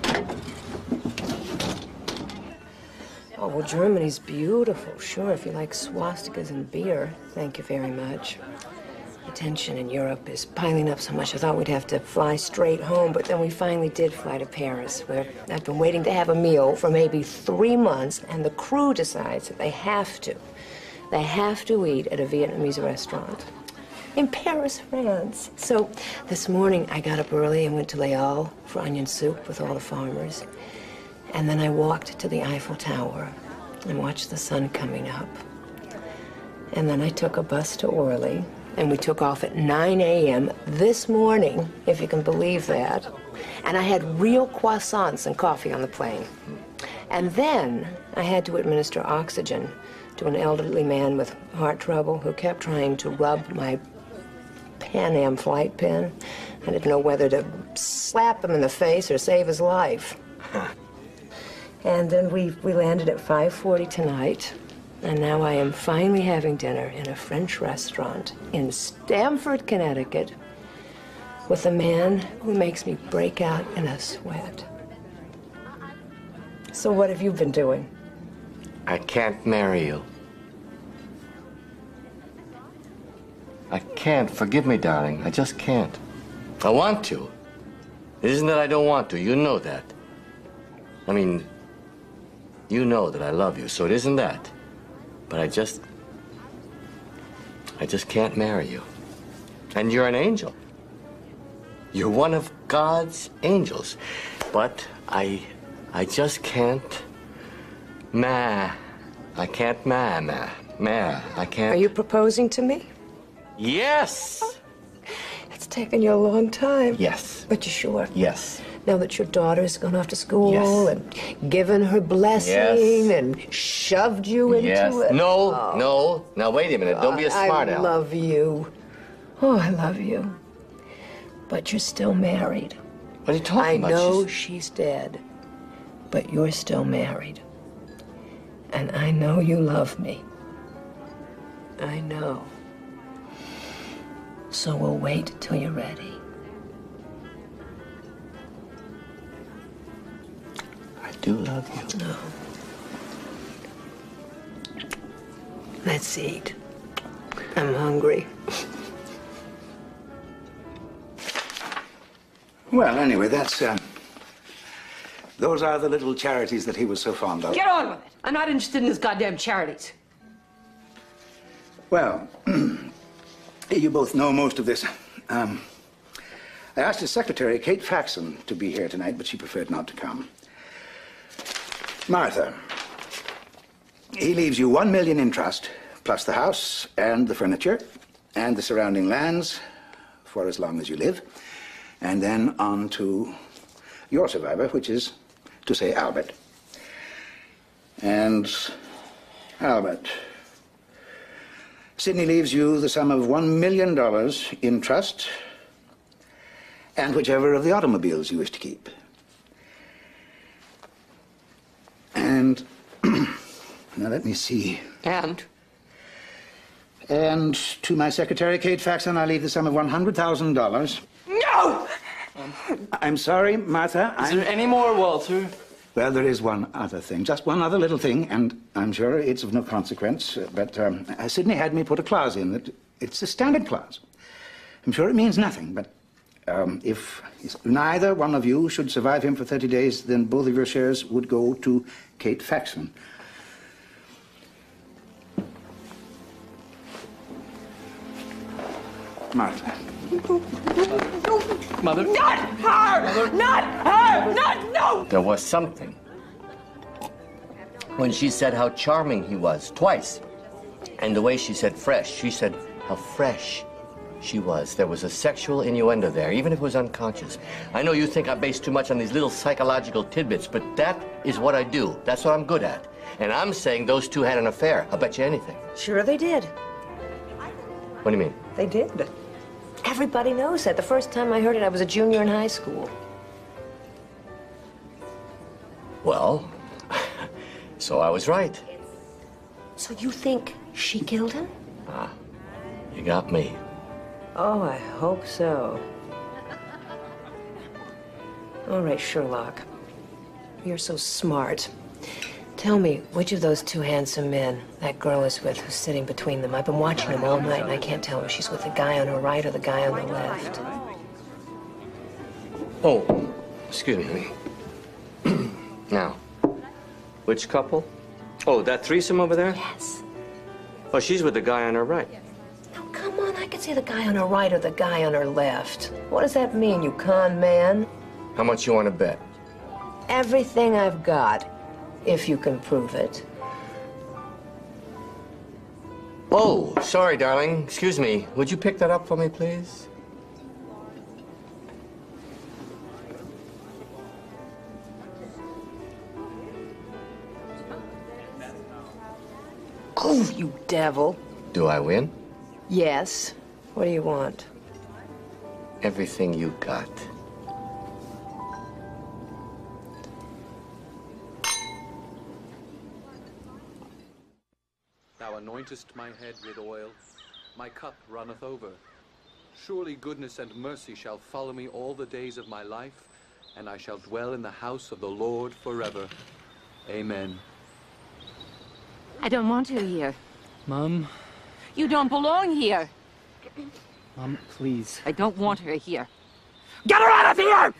[SPEAKER 19] Oh, well, Germany's beautiful. Sure, if you like swastikas and beer. Thank you very much. The tension in Europe is piling up so much I thought we'd have to fly straight home, but then we finally did fly to Paris, where I've been waiting to have a meal for maybe three months, and the crew decides that they have to. They have to eat at a Vietnamese restaurant. in Paris, France. So this morning I got up early and went to Les Halles for onion soup with all the farmers. And then I walked to the Eiffel Tower and watched the sun coming up. And then I took a bus to Orly, and we took off at nine A M this morning, if you can believe that. And I had real croissants and coffee on the plane. And then I had to administer oxygen to an elderly man with heart trouble who kept trying to rub my Pan Am flight pen. I didn't know whether to slap him in the face or save his life. And then we, we landed at five forty tonight, and now I am finally having dinner in a French restaurant in Stamford, Connecticut, with a man who makes me break out in a sweat. So what have you been doing?
[SPEAKER 2] I can't marry you. I can't. Forgive me, darling. I just can't. I want to. It isn't that I don't want to. You know that. I mean, you know that I love you, so it isn't that. But I just... I just can't marry you. And you're an angel. You're one of God's angels. But I... I just can't... Ma. I can't ma, ma. Ma. I can't...
[SPEAKER 19] Are you proposing to me?
[SPEAKER 2] Yes!
[SPEAKER 19] It's taken you a long time.
[SPEAKER 2] Yes.
[SPEAKER 19] But you sure?
[SPEAKER 2] Yes.
[SPEAKER 19] Now that your daughter's gone off to school
[SPEAKER 2] Yes.
[SPEAKER 19] and given her blessing
[SPEAKER 2] Yes.
[SPEAKER 19] and shoved you into
[SPEAKER 2] Yes.
[SPEAKER 19] it.
[SPEAKER 2] No,
[SPEAKER 19] Oh.
[SPEAKER 2] no. Now, wait a minute. Don't be a smart
[SPEAKER 19] I
[SPEAKER 2] aleck.
[SPEAKER 19] love you. Oh, I love you. But you're still married.
[SPEAKER 2] What are you talking
[SPEAKER 19] I
[SPEAKER 2] about?
[SPEAKER 19] know
[SPEAKER 2] She's-
[SPEAKER 19] she's dead, but you're still married. And I know you love me. I know. So we'll wait till you're ready.
[SPEAKER 2] I do love you.
[SPEAKER 19] No. Let's eat. I'm hungry.
[SPEAKER 17] Well, anyway, that's, uh, those are the little charities that he was so fond of.
[SPEAKER 19] Get on with it. I'm not interested in his goddamn charities.
[SPEAKER 17] Well, you both know most of this. Um, I asked his secretary, Kate Faxon, to be here tonight, but she preferred not to come. Martha, he leaves you one million in trust, plus the house and the furniture and the surrounding lands for as long as you live, and then on to your survivor, which is to say Albert. And Albert, Sidney leaves you the sum of one million dollars in trust and whichever of the automobiles you wish to keep. And now let me see.
[SPEAKER 19] And?
[SPEAKER 17] And to my secretary, Kate Faxon, I leave the sum of one hundred thousand dollars.
[SPEAKER 19] No!
[SPEAKER 17] I'm sorry, Martha.
[SPEAKER 6] Is
[SPEAKER 17] I'm...
[SPEAKER 6] there any more, Walter?
[SPEAKER 17] Well, there is one other thing, just one other little thing, and I'm sure it's of no consequence, uh, but um, uh, Sidney had me put a clause in that it's a standard clause. I'm sure it means nothing, but um, if neither one of you should survive him for thirty days, then both of your shares would go to Kate Faxon. Martha.
[SPEAKER 6] Mother?
[SPEAKER 19] Not her! Not her! Not, no!
[SPEAKER 2] There was something. When she said how charming he was, twice. And the way she said fresh, she said how fresh she was. There was a sexual innuendo there, even if it was unconscious. I know you think I base too much on these little psychological tidbits, but that is what I do. That's what I'm good at. And I'm saying those two had an affair. I'll bet you anything.
[SPEAKER 19] Sure they did.
[SPEAKER 2] What do you mean?
[SPEAKER 19] They did. Everybody knows that. The first time I heard it, I was a junior in high school.
[SPEAKER 2] Well, so I was right.
[SPEAKER 19] So you think she killed him?
[SPEAKER 2] Ah, you got me.
[SPEAKER 19] Oh, I hope so. All right, Sherlock. You're so smart. Tell me, which of those two handsome men that girl is with who's sitting between them? I've been watching them all night, and I can't tell if she's with the guy on her right or the guy on the left.
[SPEAKER 2] Oh, excuse me. Now, which couple? Oh, that threesome over there?
[SPEAKER 19] Yes.
[SPEAKER 2] Oh, she's with the guy on her right.
[SPEAKER 19] Now, come on, I can see the guy on her right or the guy on her left. What does that mean, you con man?
[SPEAKER 2] How much you want to bet?
[SPEAKER 19] Everything I've got, if you can prove it.
[SPEAKER 2] Oh, sorry, darling. Excuse me. Would you pick that up for me, please?
[SPEAKER 19] Oh, you devil.
[SPEAKER 2] Do I win?
[SPEAKER 19] Yes. What do you want?
[SPEAKER 2] Everything you got.
[SPEAKER 15] Thou anointest my head with oil, my cup runneth over. Surely goodness and mercy shall follow me all the days of my life, and I shall dwell in the house of the Lord forever. Amen.
[SPEAKER 11] I don't want her here.
[SPEAKER 6] Mom?
[SPEAKER 11] You don't belong here.
[SPEAKER 6] Mom, please.
[SPEAKER 11] I don't want her here. Get her out of here!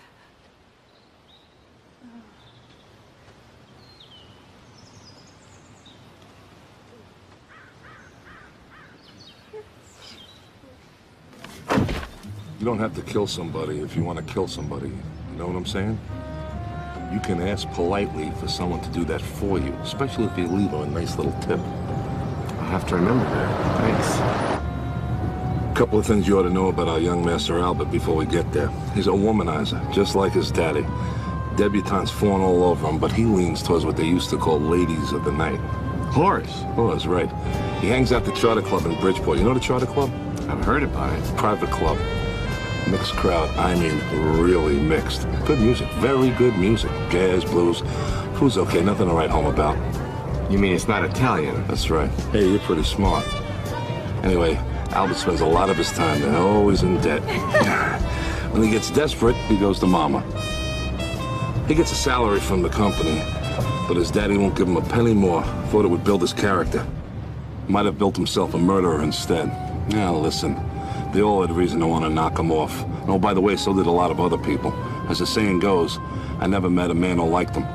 [SPEAKER 15] You don't have to kill somebody if you want to kill somebody. You know what I'm saying? You can ask politely for someone to do that for you, especially if you leave them a nice little tip.
[SPEAKER 2] I'll have to remember that. Thanks.
[SPEAKER 15] A couple of things you ought to know about our young master Albert before we get there. He's a womanizer, just like his daddy. Debutantes fawn all over him, but he leans towards what they used to call ladies of the night.
[SPEAKER 2] Whores?
[SPEAKER 15] Whores, right. He hangs out the Charter Club in Bridgeport. You know the Charter Club?
[SPEAKER 2] I've heard about it.
[SPEAKER 15] Private club. Mixed crowd. I mean, really mixed. Good music. Very good music. Jazz, blues. Food's okay. Nothing to write home about.
[SPEAKER 2] You mean it's not Italian?
[SPEAKER 15] That's right. Hey, you're pretty smart. Anyway, Albert spends a lot of his time there, always in debt. When he gets desperate, he goes to Mama. He gets a salary from the company, but his daddy won't give him a penny more. Thought it would build his character. Might have built himself a murderer instead. Now, listen. They all had reason to want to knock him off. Oh, by the way, so did a lot of other people. As the saying goes, I never met a man who liked them.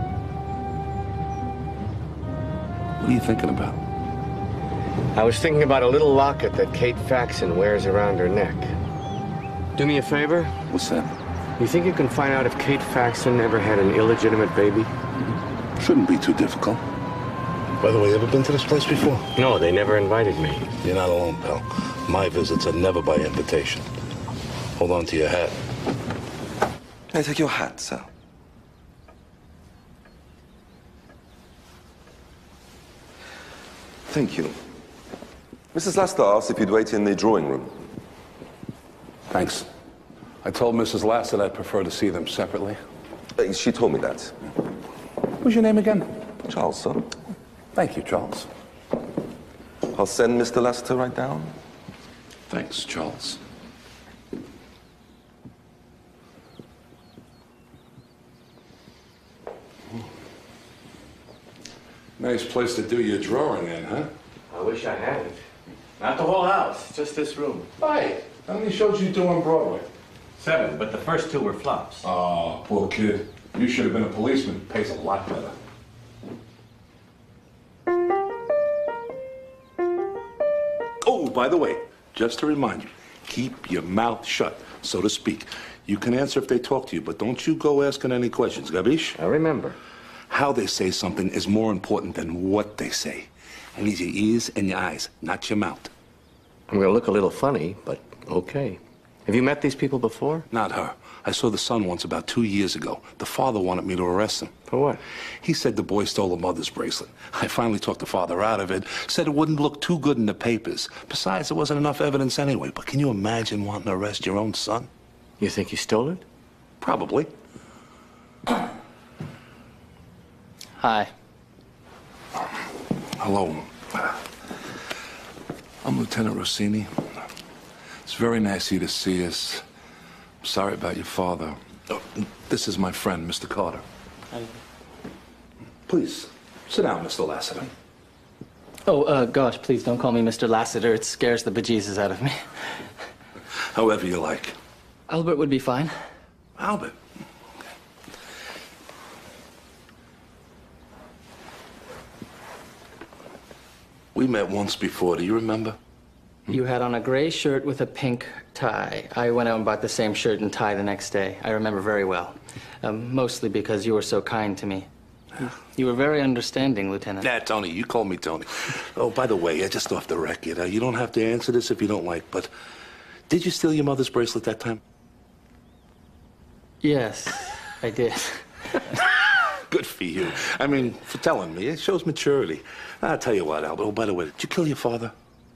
[SPEAKER 15] What are you thinking about?
[SPEAKER 2] I was thinking about a little locket that Kate Faxon wears around her neck. Do me a favor?
[SPEAKER 15] What's that?
[SPEAKER 2] You think you can find out if Kate Faxon ever had an illegitimate baby?
[SPEAKER 15] Shouldn't be too difficult. By the way, you ever been to this place before?
[SPEAKER 2] No, they never invited me.
[SPEAKER 15] You're not alone, pal. My visits are never by invitation. Hold on to your hat.
[SPEAKER 12] May I take your hat, sir? Thank you. Missus Laster asked if you'd wait in the drawing room.
[SPEAKER 15] Thanks. I told Missus Lassett I'd prefer to see them separately.
[SPEAKER 12] Uh, she told me that.
[SPEAKER 15] What's your name again?
[SPEAKER 12] Charles, sir.
[SPEAKER 15] Thank you, Charles.
[SPEAKER 12] I'll send Mister Lassiter right down.
[SPEAKER 15] Thanks, Charles. Nice place to do your drawing in, huh?
[SPEAKER 2] I wish I had it. Not the whole house, just this room.
[SPEAKER 15] Hi. How many shows you do on Broadway?
[SPEAKER 3] Seven, but the first two were flops.
[SPEAKER 15] Oh, poor kid. You should have been a policeman. Pays a lot better. Oh, by the way, just to remind you, keep your mouth shut, so to speak. You can answer if they talk to you, but don't you go asking any questions, Gabish?
[SPEAKER 2] I remember.
[SPEAKER 15] How they say something is more important than what they say. I need your ears and your eyes, not your mouth.
[SPEAKER 2] I'm going to look a little funny, but okay. Have you met these people before?
[SPEAKER 15] Not her. I saw the son once about two years ago. The father wanted me to arrest him.
[SPEAKER 2] For what?
[SPEAKER 15] He said the boy stole a mother's bracelet. I finally talked the father out of it, said it wouldn't look too good in the papers. Besides, there wasn't enough evidence anyway. But can you imagine wanting to arrest your own son?
[SPEAKER 2] You think he stole it?
[SPEAKER 15] Probably.
[SPEAKER 6] Hi.
[SPEAKER 15] Hello. I'm Lieutenant Rossini. It's very nice of you to see us. Sorry about your father. Oh, this is my friend, Mister Carter.
[SPEAKER 6] Hi.
[SPEAKER 15] Please, sit down, Mister Lassiter.
[SPEAKER 6] Oh, uh, gosh, please don't call me Mister Lassiter. It scares the bejesus out of me.
[SPEAKER 15] However you like.
[SPEAKER 6] Albert would be fine.
[SPEAKER 15] Albert? Okay. We met once before, do you remember?
[SPEAKER 6] You had on a gray shirt with a pink tie. I went out and bought the same shirt and tie the next day. I remember very well. Um, mostly because you were so kind to me. You were very understanding, Lieutenant.
[SPEAKER 15] Nah, Tony, you call me Tony. Oh, by the way, just off the record, uh, you don't have to answer this if you don't like, but did you steal your mother's bracelet that time?
[SPEAKER 6] Yes, I did.
[SPEAKER 15] Good for you. I mean, for telling me, it shows maturity. I'll tell you what, Albert. Oh, by the way, did you kill your father?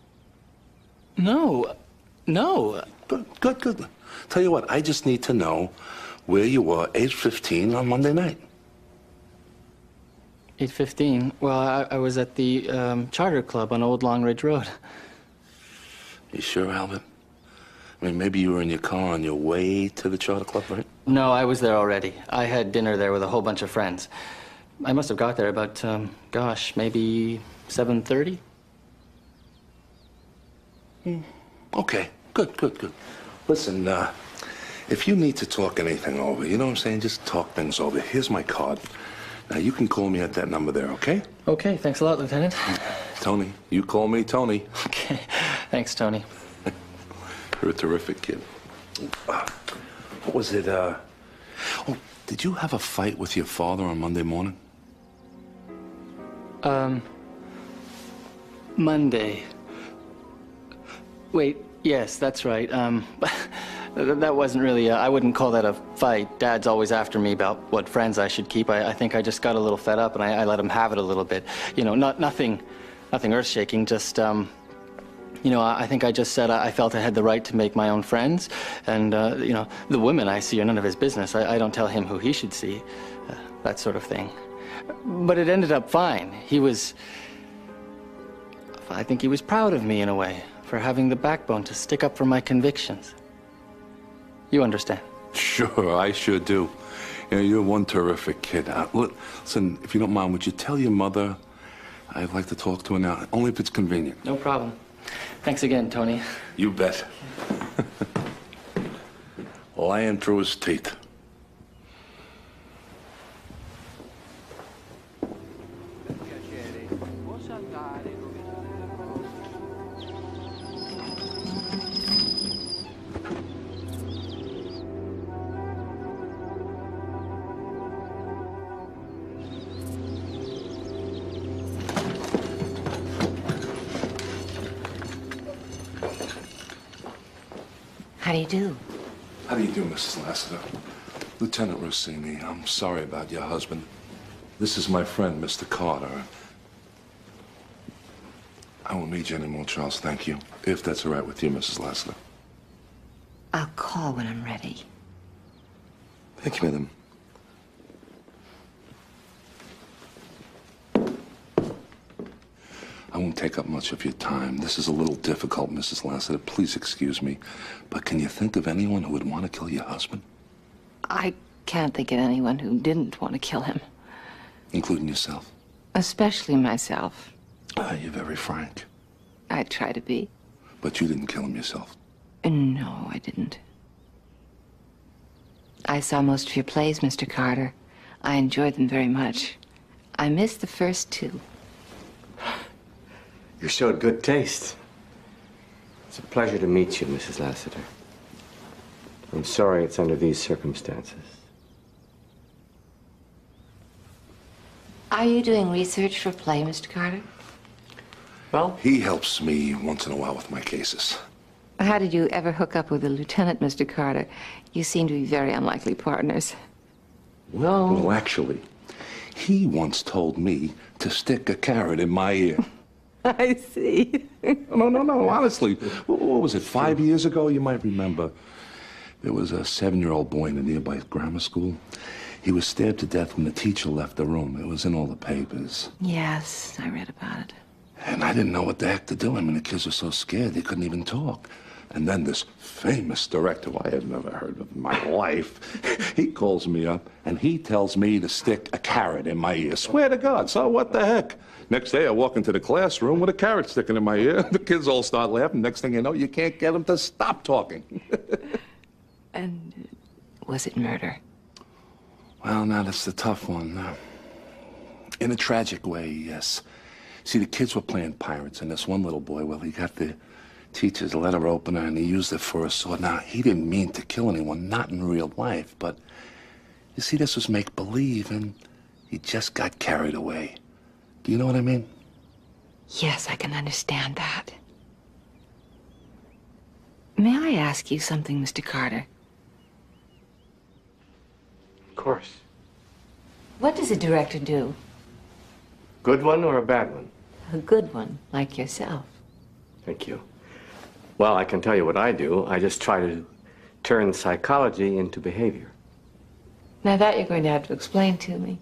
[SPEAKER 6] No, no.
[SPEAKER 15] Good, good, good. Tell you what, I just need to know where you were age fifteen on Monday night.
[SPEAKER 6] eight fifteen. Well, I, I was at the um, Charter Club on Old Long Ridge Road.
[SPEAKER 15] You sure, Albert? I mean, maybe you were in your car on your way to the Charter Club, right?
[SPEAKER 6] No, I was there already. I had dinner there with a whole bunch of friends. I must have got there about, um, gosh, maybe seven thirty?
[SPEAKER 15] Hmm. Okay, good, good, good. Listen, uh, if you need to talk anything over, you know what I'm saying? Just talk things over. Here's my card. Now, you can call me at that number there, okay?
[SPEAKER 6] Okay, thanks a lot, Lieutenant.
[SPEAKER 15] Tony, you call me Tony.
[SPEAKER 6] Okay, thanks, Tony.
[SPEAKER 15] You're a terrific kid. Uh, what was it, uh... Oh, did you have a fight with your father on Monday morning?
[SPEAKER 6] Um... Monday. Wait, yes, that's right. Um, that wasn't really, uh, I wouldn't call that a fight. Dad's always after me about what friends I should keep. I, I think I just got a little fed up and I, I let him have it a little bit. You know, not nothing, nothing earth-shaking, just, um... You know, I think I just said I felt I had the right to make my own friends. And, uh, you know, the women I see are none of his business. I, I don't tell him who he should see, uh, that sort of thing. But it ended up fine. He was... I think he was proud of me in a way for having the backbone to stick up for my convictions. You understand?
[SPEAKER 15] Sure, I sure do. You know, you're one terrific kid. Uh, look, listen, if you don't mind, would you tell your mother I'd like to talk to her now, only if it's convenient?
[SPEAKER 6] No problem. Thanks again, Tony.
[SPEAKER 15] You bet. Lying through his teeth.
[SPEAKER 11] How do you do?
[SPEAKER 15] How do you do, Missus Lassiter? Lieutenant Rossini, I'm sorry about your husband. This is my friend, Mister Carter. I won't need you anymore, Charles, thank you. If that's all right with you, Missus Lassiter.
[SPEAKER 11] I'll call when I'm ready.
[SPEAKER 15] Thank you, madam. I won't take up much of your time. This is a little difficult, Missus Lassiter. Please excuse me. But can you think of anyone who would want to kill your husband?
[SPEAKER 11] I can't think of anyone who didn't want to kill him.
[SPEAKER 15] Including yourself?
[SPEAKER 11] Especially myself.
[SPEAKER 15] Ah, you're very frank.
[SPEAKER 11] I try to be.
[SPEAKER 15] But you didn't kill him yourself?
[SPEAKER 11] No, I didn't. I saw most of your plays, Mister Carter. I enjoyed them very much. I missed the first two.
[SPEAKER 2] You showed good taste. It's a pleasure to meet you, Missus Lassiter. I'm sorry it's under these circumstances.
[SPEAKER 11] Are you doing research for a play, Mister Carter?
[SPEAKER 15] Well, he helps me once in a while with my cases.
[SPEAKER 11] How did you ever hook up with the lieutenant, Mister Carter? You seem to be very unlikely partners.
[SPEAKER 15] Well... Well, actually, he once told me to stick a carrot in my ear.
[SPEAKER 11] I see.
[SPEAKER 15] No, no, no, honestly. What was it, five years ago? You might remember. There was a seven-year-old boy in a nearby grammar school. He was stabbed to death when the teacher left the room. It was in all the papers.
[SPEAKER 11] Yes, I read about it.
[SPEAKER 15] And I didn't know what the heck to do. I mean, the kids were so scared they couldn't even talk. And then this famous director, who I had never heard of in my life, he calls me up and he tells me to stick a carrot in my ear. Swear to God, so what the heck? Next day, I walk into the classroom with a carrot sticking in my ear. The kids all start laughing. Next thing you know, you can't get them to stop talking.
[SPEAKER 11] And was it murder?
[SPEAKER 15] Well, now that's the tough one. Uh, in a tragic way, yes. See, the kids were playing pirates, and this one little boy, well, he got the teacher's letter opener, and he used it for a sword. Now, he didn't mean to kill anyone, not in real life, but you see, this was make-believe, and he just got carried away. Do you know what I mean?
[SPEAKER 11] Yes, I can understand that. May I ask you something, Mister Carter?
[SPEAKER 2] Of course.
[SPEAKER 11] What does a director do?
[SPEAKER 2] Good one or a bad one?
[SPEAKER 11] A good one, like yourself.
[SPEAKER 2] Thank you. Well, I can tell you what I do. I just try to turn psychology into behavior.
[SPEAKER 11] Now that you're going to have to explain to me.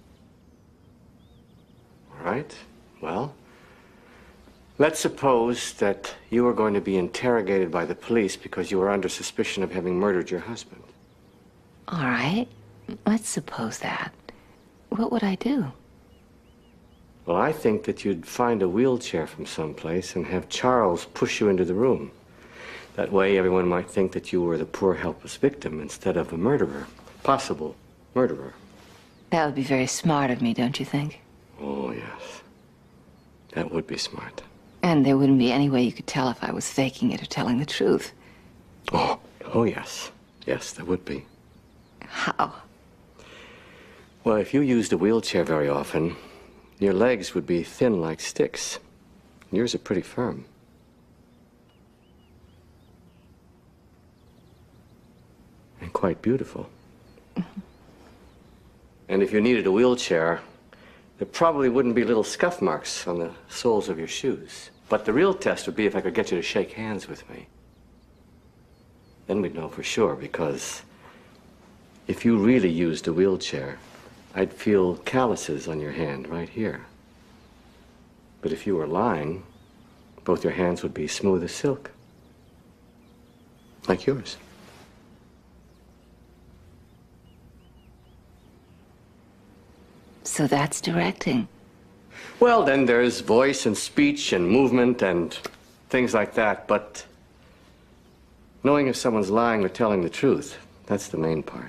[SPEAKER 2] All right. Well, let's suppose that you were going to be interrogated by the police because you were under suspicion of having murdered your husband.
[SPEAKER 11] All right. Let's suppose that. What would I do?
[SPEAKER 2] Well, I think that you'd find a wheelchair from someplace and have Charles push you into the room. That way, everyone might think that you were the poor, helpless victim instead of a murderer. Possible murderer.
[SPEAKER 11] That would be very smart of me, don't you think?
[SPEAKER 2] Oh, yes. That would be smart.
[SPEAKER 11] And there wouldn't be any way you could tell if I was faking it or telling the truth.
[SPEAKER 2] Oh, oh, yes. Yes, there would be.
[SPEAKER 11] How?
[SPEAKER 2] Well, if you used a wheelchair very often, your legs would be thin like sticks. Yours are pretty firm. And quite beautiful. Mm-hmm. And if you needed a wheelchair, there probably wouldn't be little scuff marks on the soles of your shoes. But the real test would be if I could get you to shake hands with me. Then we'd know for sure, because if you really used a wheelchair, I'd feel calluses on your hand right here. But if you were lying, both your hands would be smooth as silk. Like yours.
[SPEAKER 11] So that's directing.
[SPEAKER 2] Well, then there's voice and speech and movement and things like that, but knowing if someone's lying or telling the truth, that's the main part.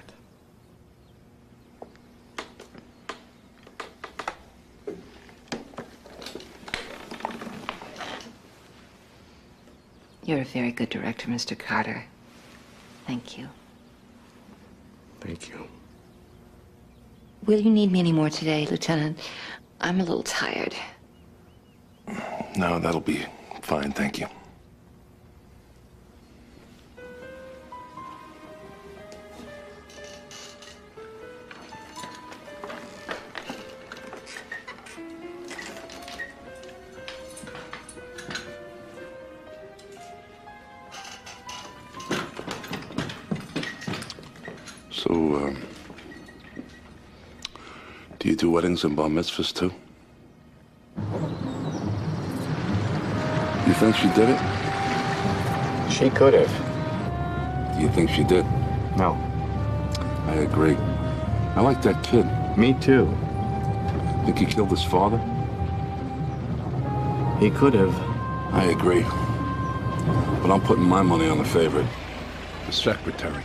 [SPEAKER 11] You're a very good director, Mister Carter. Thank you.
[SPEAKER 2] Thank you.
[SPEAKER 11] Will you need me any more today, Lieutenant? I'm a little tired.
[SPEAKER 15] No, that'll be fine, thank you. So, um, do you do weddings and bar mitzvahs too? You think she did it?
[SPEAKER 2] She could have.
[SPEAKER 15] Do you think she did?
[SPEAKER 2] No.
[SPEAKER 15] I agree. I like that kid.
[SPEAKER 2] Me too.
[SPEAKER 15] Think he killed his father?
[SPEAKER 2] He could have.
[SPEAKER 15] I agree. But I'm putting my money on the favorite, the secretary.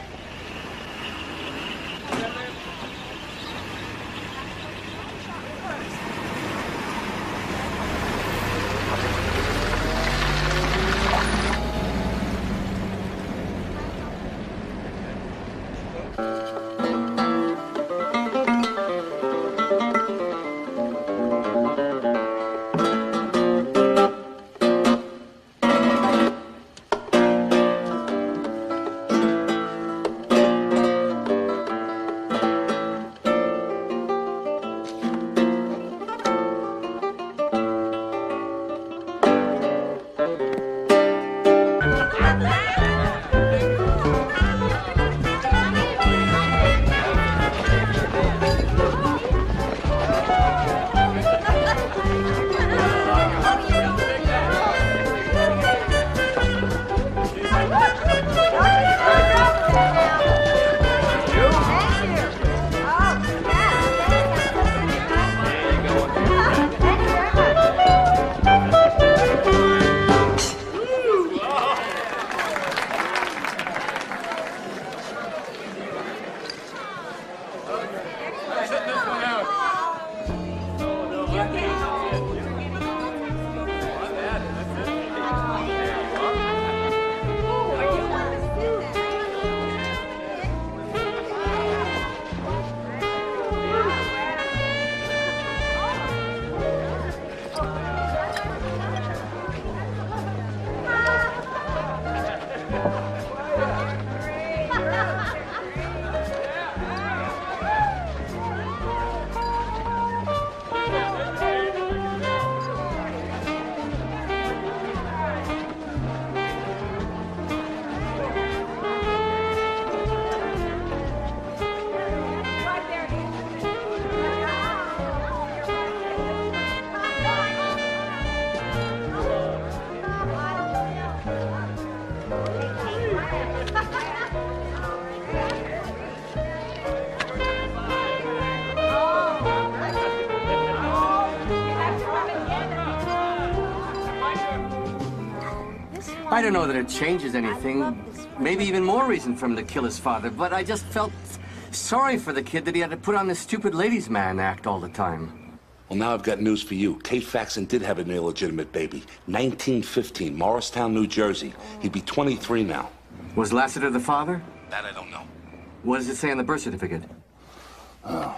[SPEAKER 2] I don't know that it changes anything. Maybe even more reason for him to kill his father, but I just felt sorry for the kid that he had to put on this stupid ladies' man act all the time.
[SPEAKER 15] Well, now I've got news for you. Kate Faxon did have an illegitimate baby. nineteen fifteen, Morristown, New Jersey. He'd be twenty-three now.
[SPEAKER 2] Was Lassiter the father?
[SPEAKER 15] That I don't know.
[SPEAKER 2] What does it say on the birth certificate?
[SPEAKER 15] Oh.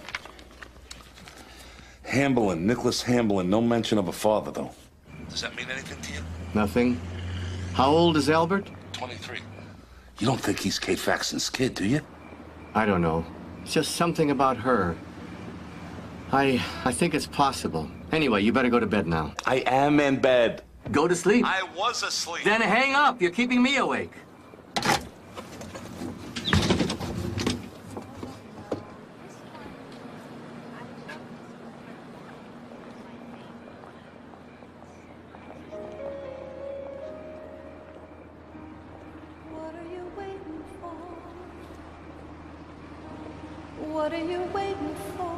[SPEAKER 15] Hamblin, Nicholas Hamblin. No mention of a father, though. Does that mean anything to you?
[SPEAKER 2] Nothing. How old is Albert?
[SPEAKER 15] twenty-three. You don't think he's Kate Faxon's kid, do you?
[SPEAKER 2] I don't know. It's just something about her. I I think it's possible. Anyway, you better go to bed now.
[SPEAKER 15] I am in bed.
[SPEAKER 2] Go to sleep.
[SPEAKER 15] I was asleep.
[SPEAKER 2] Then hang up. You're keeping me awake.
[SPEAKER 16] What are you waiting for,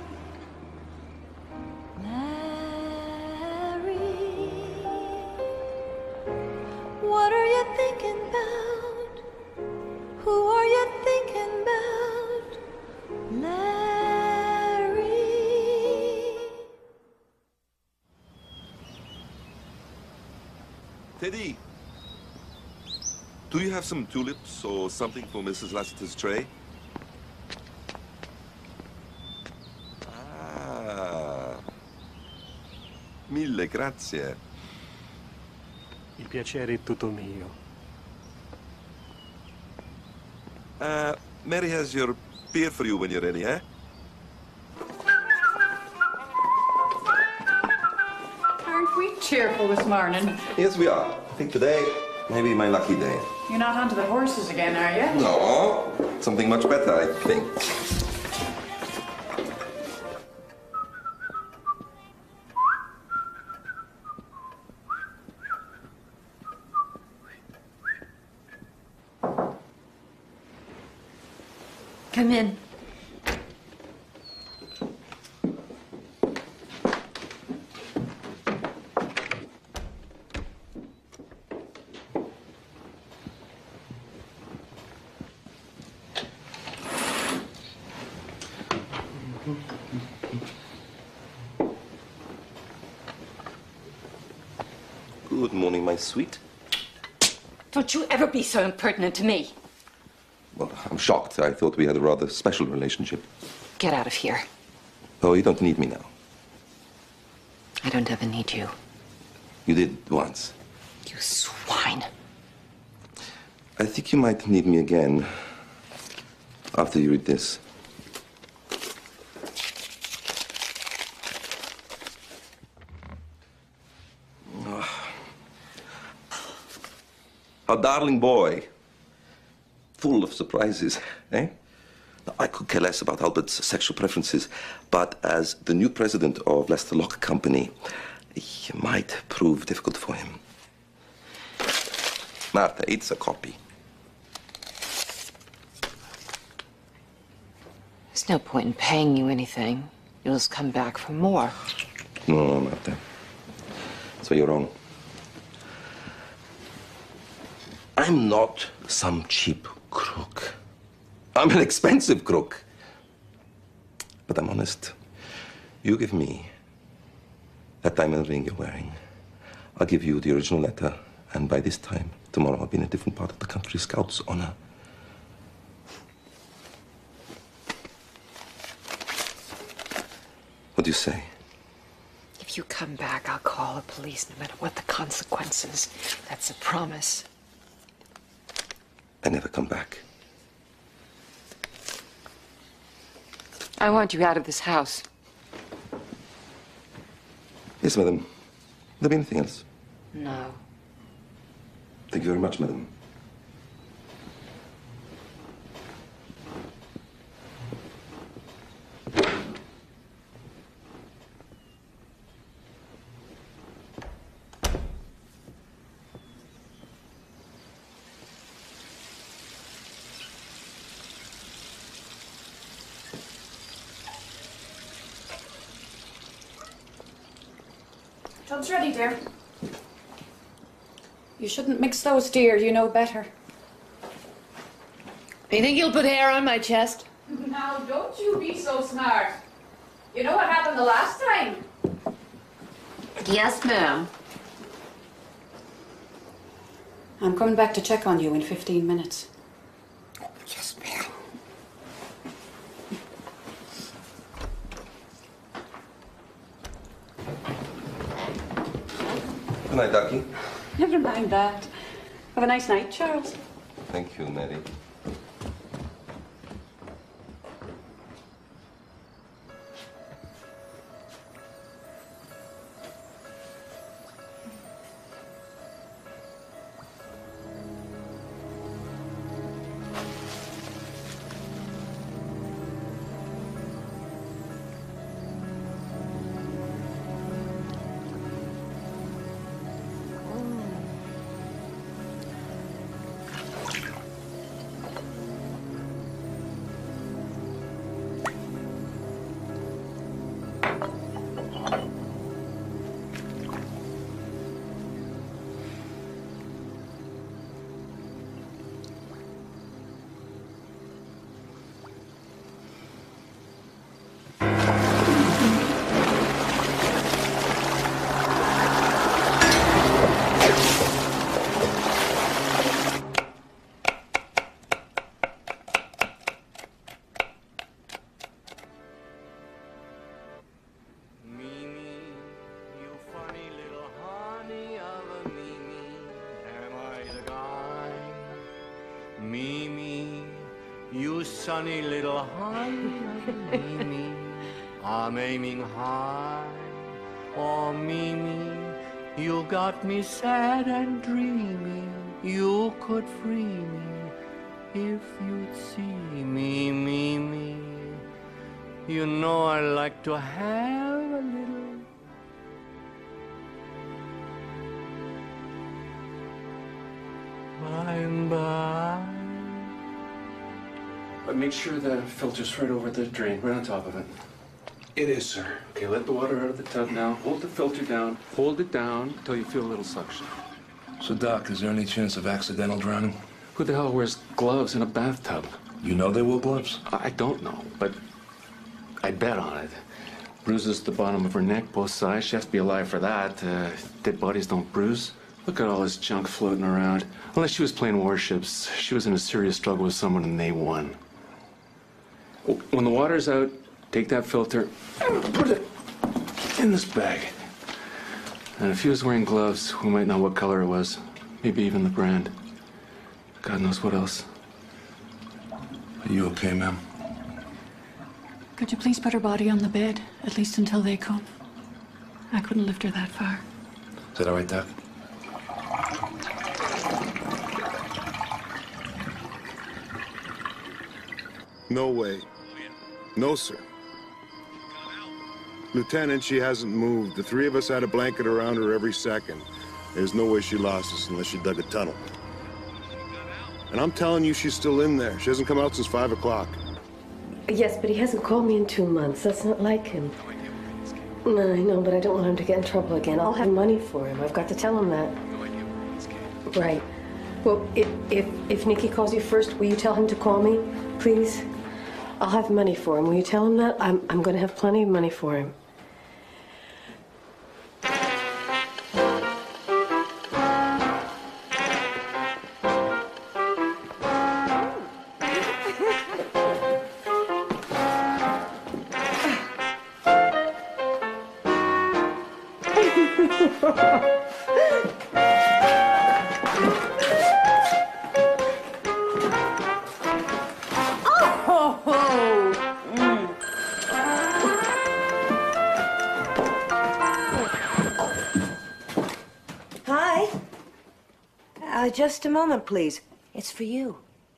[SPEAKER 16] Mary? What are you thinking about? Who are you thinking about, Larry?
[SPEAKER 12] Teddy, do you have some tulips or something for Missus Lassiter's tray? Mille grazie.
[SPEAKER 20] Il piacere è tutto mio.
[SPEAKER 12] Uh, Mary has your beer for you when you're ready, eh?
[SPEAKER 21] Aren't we cheerful this morning?
[SPEAKER 12] Yes, we are. I think today may be my lucky day.
[SPEAKER 21] You're not onto the horses again, are you?
[SPEAKER 12] No, something much better, I think.
[SPEAKER 19] Come in.
[SPEAKER 12] Good morning, my sweet.
[SPEAKER 19] Don't you ever be so impertinent to me.
[SPEAKER 12] Well, I'm shocked. I thought we had a rather special relationship.
[SPEAKER 19] Get out of here.
[SPEAKER 12] Oh, you don't need me now.
[SPEAKER 19] I don't ever need you.
[SPEAKER 12] You did once.
[SPEAKER 19] You swine.
[SPEAKER 12] I think you might need me again after you read this. Oh. Our darling boy. Full of surprises, eh? Now, I could care less about Albert's sexual preferences, but as the new president of Leicester Lock Company, it might prove difficult for him. Martha, it's a copy.
[SPEAKER 11] There's no point in paying you anything. You'll just come back for more.
[SPEAKER 12] No, Martha. So you're wrong. I'm not some cheap crook. I'm an expensive crook. But I'm honest. You give me that diamond ring you're wearing. I'll give you the original letter, and by this time, tomorrow I'll be in a different part of the country, Scout's honor. What do you say?
[SPEAKER 11] If you come back, I'll call the police no matter what the consequences. That's a promise.
[SPEAKER 12] I never come back.
[SPEAKER 11] I want you out of this house.
[SPEAKER 12] Yes, madam. Will there be anything else?
[SPEAKER 11] No.
[SPEAKER 12] Thank you very much, madam.
[SPEAKER 18] Job's ready, dear.
[SPEAKER 21] You shouldn't mix those, dear. You know better.
[SPEAKER 11] You think you'll put hair on my chest?
[SPEAKER 21] Now, don't you be so smart. You know what happened the last time?
[SPEAKER 11] Yes, ma'am.
[SPEAKER 21] I'm coming back to check on you in fifteen minutes.
[SPEAKER 7] Yes, ma'am.
[SPEAKER 12] Good night, Ducky.
[SPEAKER 21] Never mind that. Have a nice night, Charles.
[SPEAKER 12] Thank you, Mary.
[SPEAKER 2] Sunny little honey, Mimi, I'm aiming high. Oh, Mimi, you got me sad and dreamy. You could free me if you'd see me, Mimi. You know I like to have a little. By and by.
[SPEAKER 4] But make sure the filter's right over the drain, right on top of it.
[SPEAKER 15] It is, sir.
[SPEAKER 4] Okay, let the water out of the tub now. Hold the filter down. Hold it down until you feel a little suction.
[SPEAKER 15] So, Doc, is there any chance of accidental drowning?
[SPEAKER 4] Who the hell wears gloves in a bathtub?
[SPEAKER 15] You know they wore gloves?
[SPEAKER 4] I don't know, but I'd bet on it. Bruises the bottom of her neck, both sides. She has to be alive for that. Uh, dead bodies don't bruise. Look at all this junk floating around. Unless she was playing warships, she was in a serious struggle with someone and they won. When the water's out, take that filter and put it in this bag. And if he was wearing gloves, we might know what color it was. Maybe even the brand. God knows what else.
[SPEAKER 15] Are you okay, ma'am?
[SPEAKER 21] Could you please put her body on the bed, at least until they come? I couldn't lift her that far.
[SPEAKER 15] Is that all right, Doc?
[SPEAKER 22] No way. No, sir. Lieutenant, she hasn't moved. The three of us had a blanket around her every second. There's no way she lost us unless she dug a tunnel. And I'm telling you, she's still in there. She hasn't come out since five o'clock.
[SPEAKER 9] Yes, but he hasn't called me in two months. That's not like him. No, I know, but I don't want him to get in trouble again. I'll have money for him. I've got to tell him that. Right. Well, if, if, if Nikki calls you first, will you tell him to call me, please? I'll have money for him. Will you tell him that? I'm, I'm going to have plenty of money for him.
[SPEAKER 23] Just a moment, please. It's for you.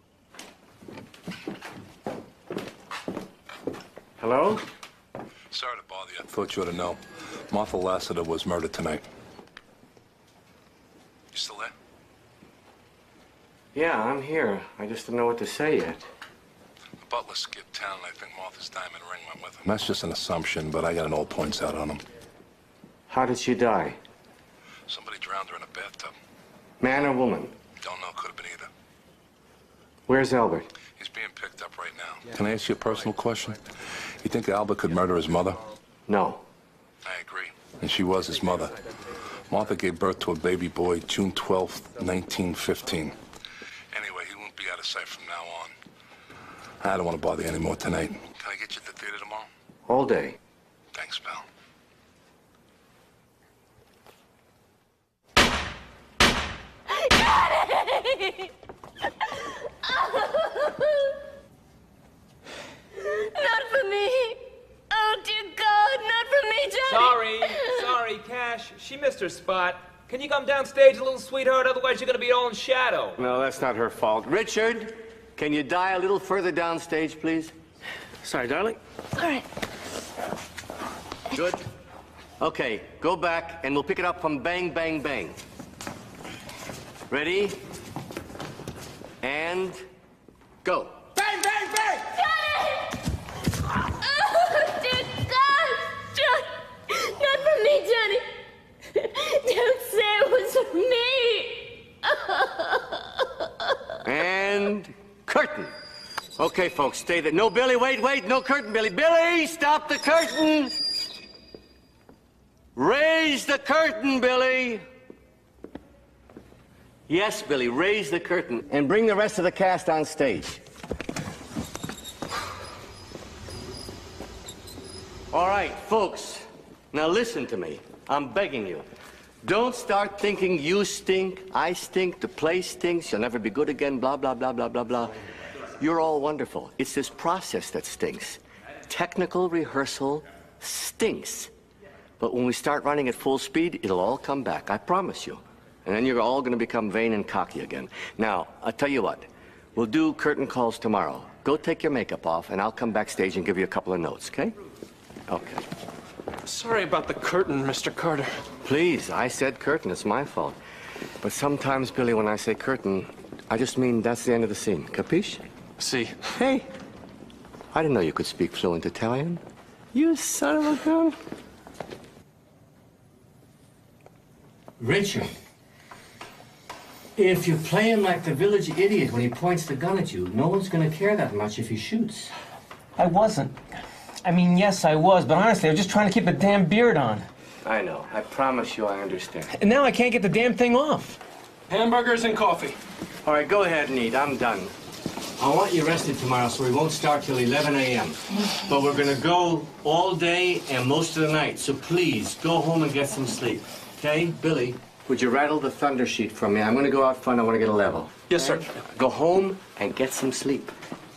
[SPEAKER 15] Hello? Sorry to bother you. I thought you ought to know. Martha Lassiter was murdered tonight. You still there?
[SPEAKER 2] Yeah, I'm here. I just don't know what to say yet.
[SPEAKER 15] The butler skipped town, and I think Martha's diamond ring went with him. That's just an assumption, but I got an all points out on him.
[SPEAKER 2] How did she die?
[SPEAKER 15] Somebody drowned her in a bathtub.
[SPEAKER 2] Man or woman?
[SPEAKER 15] Don't know, could have been either.
[SPEAKER 2] Where's Albert?
[SPEAKER 15] He's being picked up right now. Can I ask you a personal question? You think Albert could murder his mother?
[SPEAKER 2] No.
[SPEAKER 15] I agree. And she was his mother. Martha gave birth to a baby boy June twelfth, nineteen fifteen. Anyway, he won't be out of sight from now on. I don't want to bother you anymore tonight. Can I get you to the theater tomorrow?
[SPEAKER 2] All day.
[SPEAKER 15] Thanks, pal.
[SPEAKER 16] Johnny! Not for me. Oh, dear God, not for me, Johnny.
[SPEAKER 10] Sorry, sorry, Cash. She missed her spot. Can you come downstage, a little sweetheart? Otherwise, you're gonna be all in shadow.
[SPEAKER 2] No, that's not her fault. Richard, can you die a little further downstage, please?
[SPEAKER 20] Sorry, darling.
[SPEAKER 16] All right.
[SPEAKER 2] Good. Okay, go back, and we'll pick it up from bang, bang, bang. Ready? And go.
[SPEAKER 16] Bang, bang, bang! Johnny! Oh, dear God! Johnny! Not for me, Johnny! Don't say it was for me!
[SPEAKER 2] And curtain. Okay, folks, stay there. No, Billy, wait, wait, no curtain, Billy. Billy, stop the curtain! Raise the curtain, Billy! Yes, Billy, raise the curtain and bring the rest of the cast on stage. All right, folks, now listen to me. I'm begging you. Don't start thinking you stink, I stink, the play stinks, you'll never be good again, blah, blah, blah, blah, blah, blah. You're all wonderful. It's this process that stinks. Technical rehearsal stinks. But when we start running at full speed, it'll all come back, I promise you. And then you're all going to become vain and cocky again. Now, I'll tell you what. We'll do curtain calls tomorrow. Go take your makeup off, and I'll come backstage and give you a couple of notes, okay? Okay.
[SPEAKER 20] Sorry about the curtain, Mister Carter.
[SPEAKER 2] Please, I said curtain. It's my fault. But sometimes, Billy, when I say curtain, I just mean that's the end of the scene. Capiche?
[SPEAKER 20] See.
[SPEAKER 2] Hey, I didn't know you could speak fluent Italian. You son of a gun. Richard. If you play him like the village idiot when he points the gun at you, no one's going to care that much if he shoots.
[SPEAKER 10] I wasn't. I mean, yes, I was, but honestly, I was just trying to keep a damn beard on.
[SPEAKER 2] I know. I promise you I understand.
[SPEAKER 10] And now I can't get the damn thing off.
[SPEAKER 20] Hamburgers and coffee.
[SPEAKER 2] All right, go ahead and eat. I'm done. I want you rested tomorrow, so we won't start till eleven a m But we're going to go all day and most of the night, so please, go home and get some sleep. Okay? Billy, would you rattle the thunder sheet from me? I'm going to go out front. I want to get a level.
[SPEAKER 20] Yes, sir.
[SPEAKER 2] Go home and get some sleep.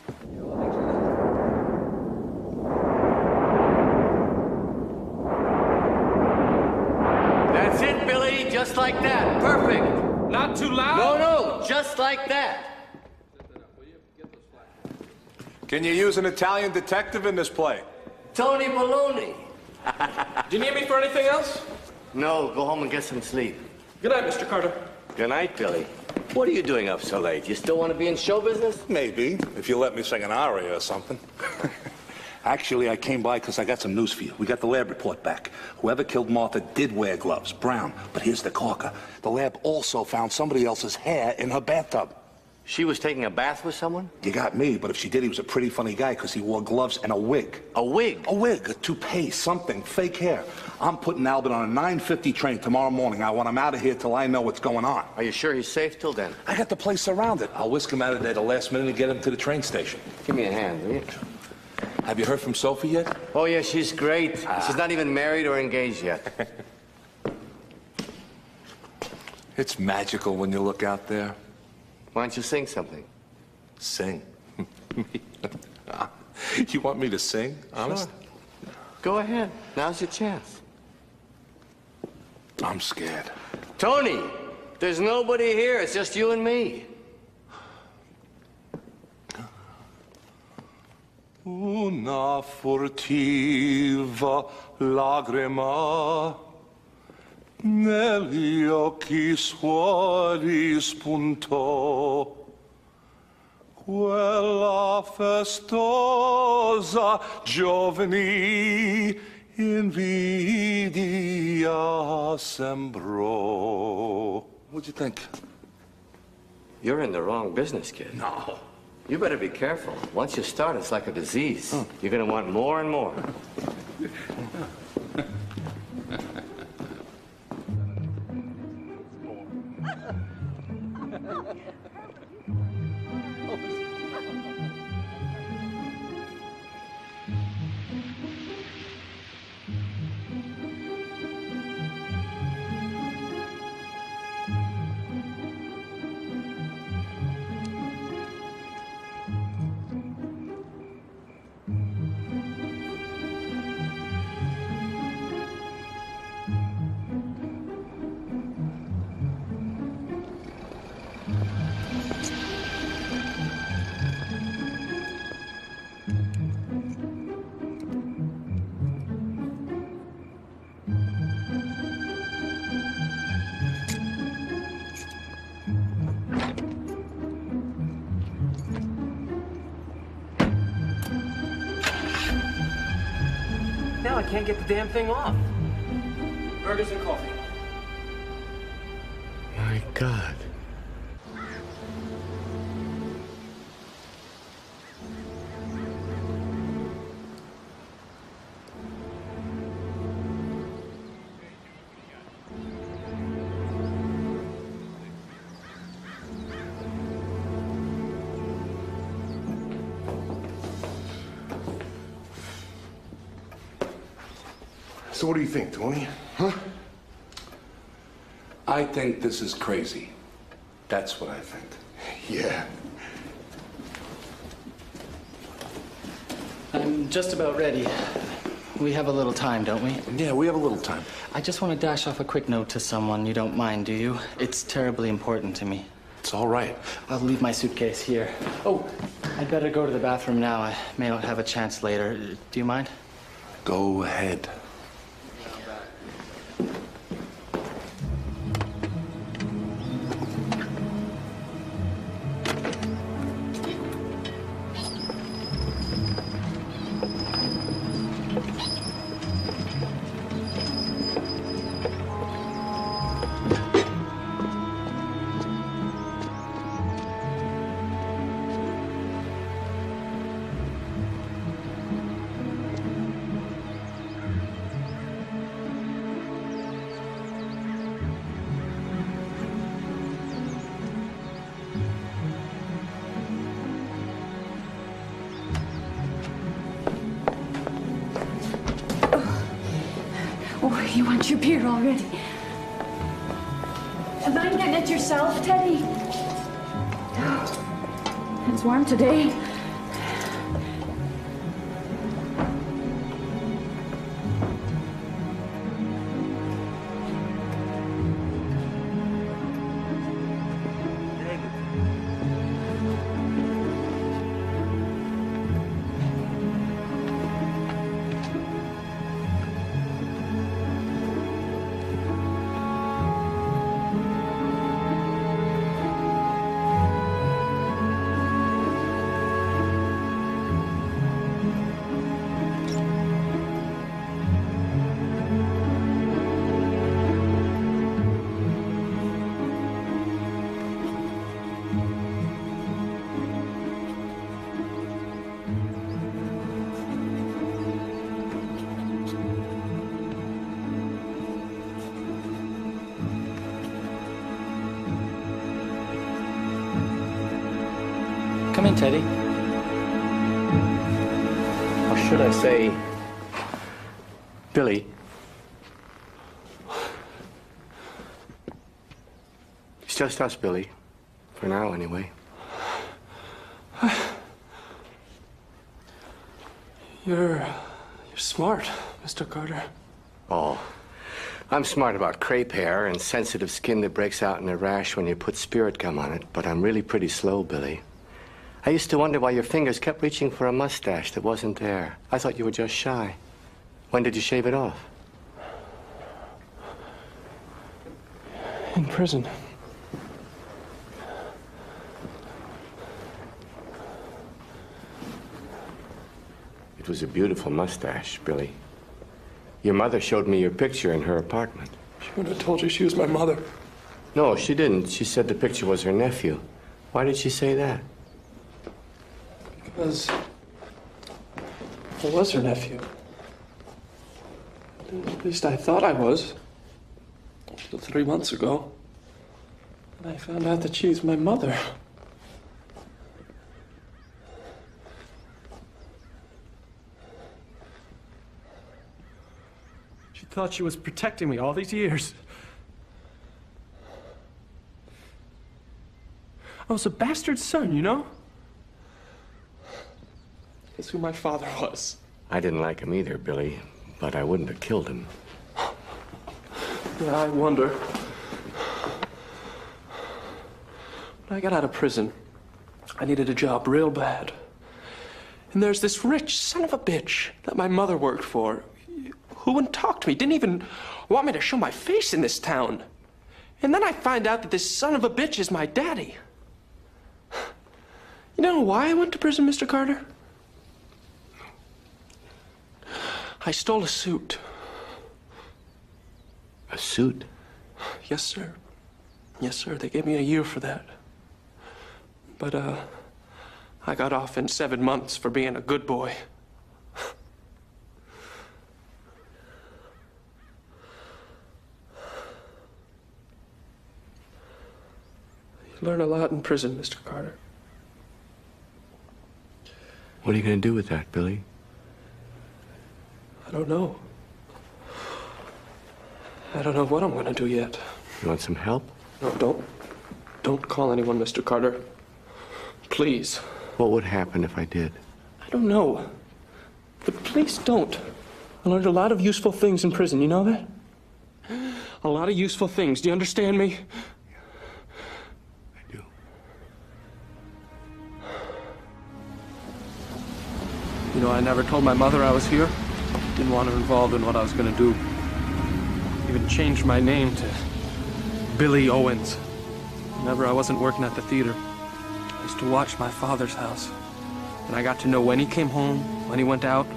[SPEAKER 2] That's it, Billy. Just like that. Perfect.
[SPEAKER 10] Not too loud?
[SPEAKER 2] No, no. Just like that.
[SPEAKER 13] Can you use an Italian detective in this play?
[SPEAKER 2] Tony Baloney.
[SPEAKER 10] Do you need me for anything else?
[SPEAKER 2] No, go home and get some sleep.
[SPEAKER 10] Good night, Mister Carter.
[SPEAKER 2] Good night, Billy. What are you doing up so late? You still want to be in show business?
[SPEAKER 13] Maybe, if you let me sing an aria or something.
[SPEAKER 14] Actually, I came by because I got some news for you. We got the lab report back. Whoever killed Martha did wear gloves, brown. But here's the corker. The lab also found somebody else's hair in her bathtub.
[SPEAKER 2] She was taking a bath with someone?
[SPEAKER 14] You got me, but if she did, he was a pretty funny guy because he wore gloves and a wig.
[SPEAKER 2] A wig?
[SPEAKER 14] A wig, a toupee, something, fake hair. I'm putting Albert on a nine fifty train tomorrow morning. I want him out of here till I know what's going on.
[SPEAKER 2] Are you sure he's safe till then?
[SPEAKER 14] I got the place surrounded.
[SPEAKER 13] I'll whisk him out of there the last minute and get him to the train station.
[SPEAKER 2] Give me a hand, will you?
[SPEAKER 13] Have you heard from Sophie yet?
[SPEAKER 2] Oh, yeah, she's great. Ah. She's not even married or engaged yet.
[SPEAKER 13] It's magical when you look out there.
[SPEAKER 2] Why don't you sing something?
[SPEAKER 13] Sing? You want me to sing? Honest?
[SPEAKER 2] Sure. Go ahead. Now's your chance.
[SPEAKER 13] I'm scared.
[SPEAKER 2] Tony, there's nobody here. It's just you and me.
[SPEAKER 13] Una furtiva lagrima negli occhi suoi spuntò. Quella festosa giovani invidia sembrò. What'd you think?
[SPEAKER 2] You're in the wrong business, kid.
[SPEAKER 14] No.
[SPEAKER 2] You better be careful. Once you start, it's like a disease. Oh. You're going to want more and more.
[SPEAKER 1] Now I can't get the damn thing off.
[SPEAKER 10] Burgers and coffee.
[SPEAKER 2] My God.
[SPEAKER 13] So what do you think, Tony? Huh?
[SPEAKER 14] I think this is crazy. That's what I think.
[SPEAKER 13] Yeah.
[SPEAKER 6] I'm just about ready. We have a little time, don't we?
[SPEAKER 14] Yeah, we have a little time.
[SPEAKER 6] I just want to dash off a quick note to someone. You don't mind, do you? It's terribly important to me.
[SPEAKER 14] It's all right.
[SPEAKER 6] I'll leave my suitcase here. Oh, I'd better go to the bathroom now. I may not have a chance later. Do you mind?
[SPEAKER 14] Go ahead.
[SPEAKER 21] Oh, you want your beer already? Mind getting it yourself, Teddy? It's warm today.
[SPEAKER 6] Come in, Teddy.
[SPEAKER 2] Or should I say, Billy? It's just us, Billy. For now, anyway.
[SPEAKER 20] You're... you're smart, Mister Carter.
[SPEAKER 2] Oh, I'm smart about crepe hair and sensitive skin that breaks out in a rash when you put spirit gum on it, but I'm really pretty slow, Billy. I used to wonder why your fingers kept reaching for a mustache that wasn't there. I thought you were just shy. When did you shave it off?
[SPEAKER 20] In prison.
[SPEAKER 2] It was a beautiful mustache, Billy. Your mother showed me your picture in her apartment.
[SPEAKER 20] She would have told you she was my mother.
[SPEAKER 2] No, she didn't. She said the picture was her nephew.
[SPEAKER 1] Why did she say that?
[SPEAKER 20] Because I was her nephew. At least I thought I was. Until three months ago. And I found out that she's my mother. She thought she was protecting me all these years. I was a bastard son, you know? That's who my father was.
[SPEAKER 1] I didn't like him either, Billy, but I wouldn't have killed him.
[SPEAKER 20] Yeah, I wonder. When I got out of prison, I needed a job real bad. And there's this rich son of a bitch that my mother worked for who wouldn't talk to me, didn't even want me to show my face in this town. And then I find out that this son of a bitch is my daddy. You know why I went to prison, Mister Carter? I stole a suit.
[SPEAKER 1] A suit?
[SPEAKER 20] Yes, sir. Yes, sir. They gave me a year for that. But, uh, I got off in seven months for being a good boy. You learn a lot in prison, Mister Carter.
[SPEAKER 1] What are you going to do with that, Billy?
[SPEAKER 20] I don't know. I don't know what I'm going to do yet.
[SPEAKER 1] You want some help?
[SPEAKER 20] No, don't. Don't call anyone, Mister Carter. Please.
[SPEAKER 1] What would happen if I did?
[SPEAKER 20] I don't know. But please don't. I learned a lot of useful things in prison, you know that? A lot of useful things. Do you understand me?
[SPEAKER 1] I do.
[SPEAKER 20] You know, I never told my mother I was here. Didn't want her involved in what I was going to do. Even changed my name to Billy Owens. Whenever I wasn't working at the theater, I used to watch my father's house. And I got to know when he came home, when he went out.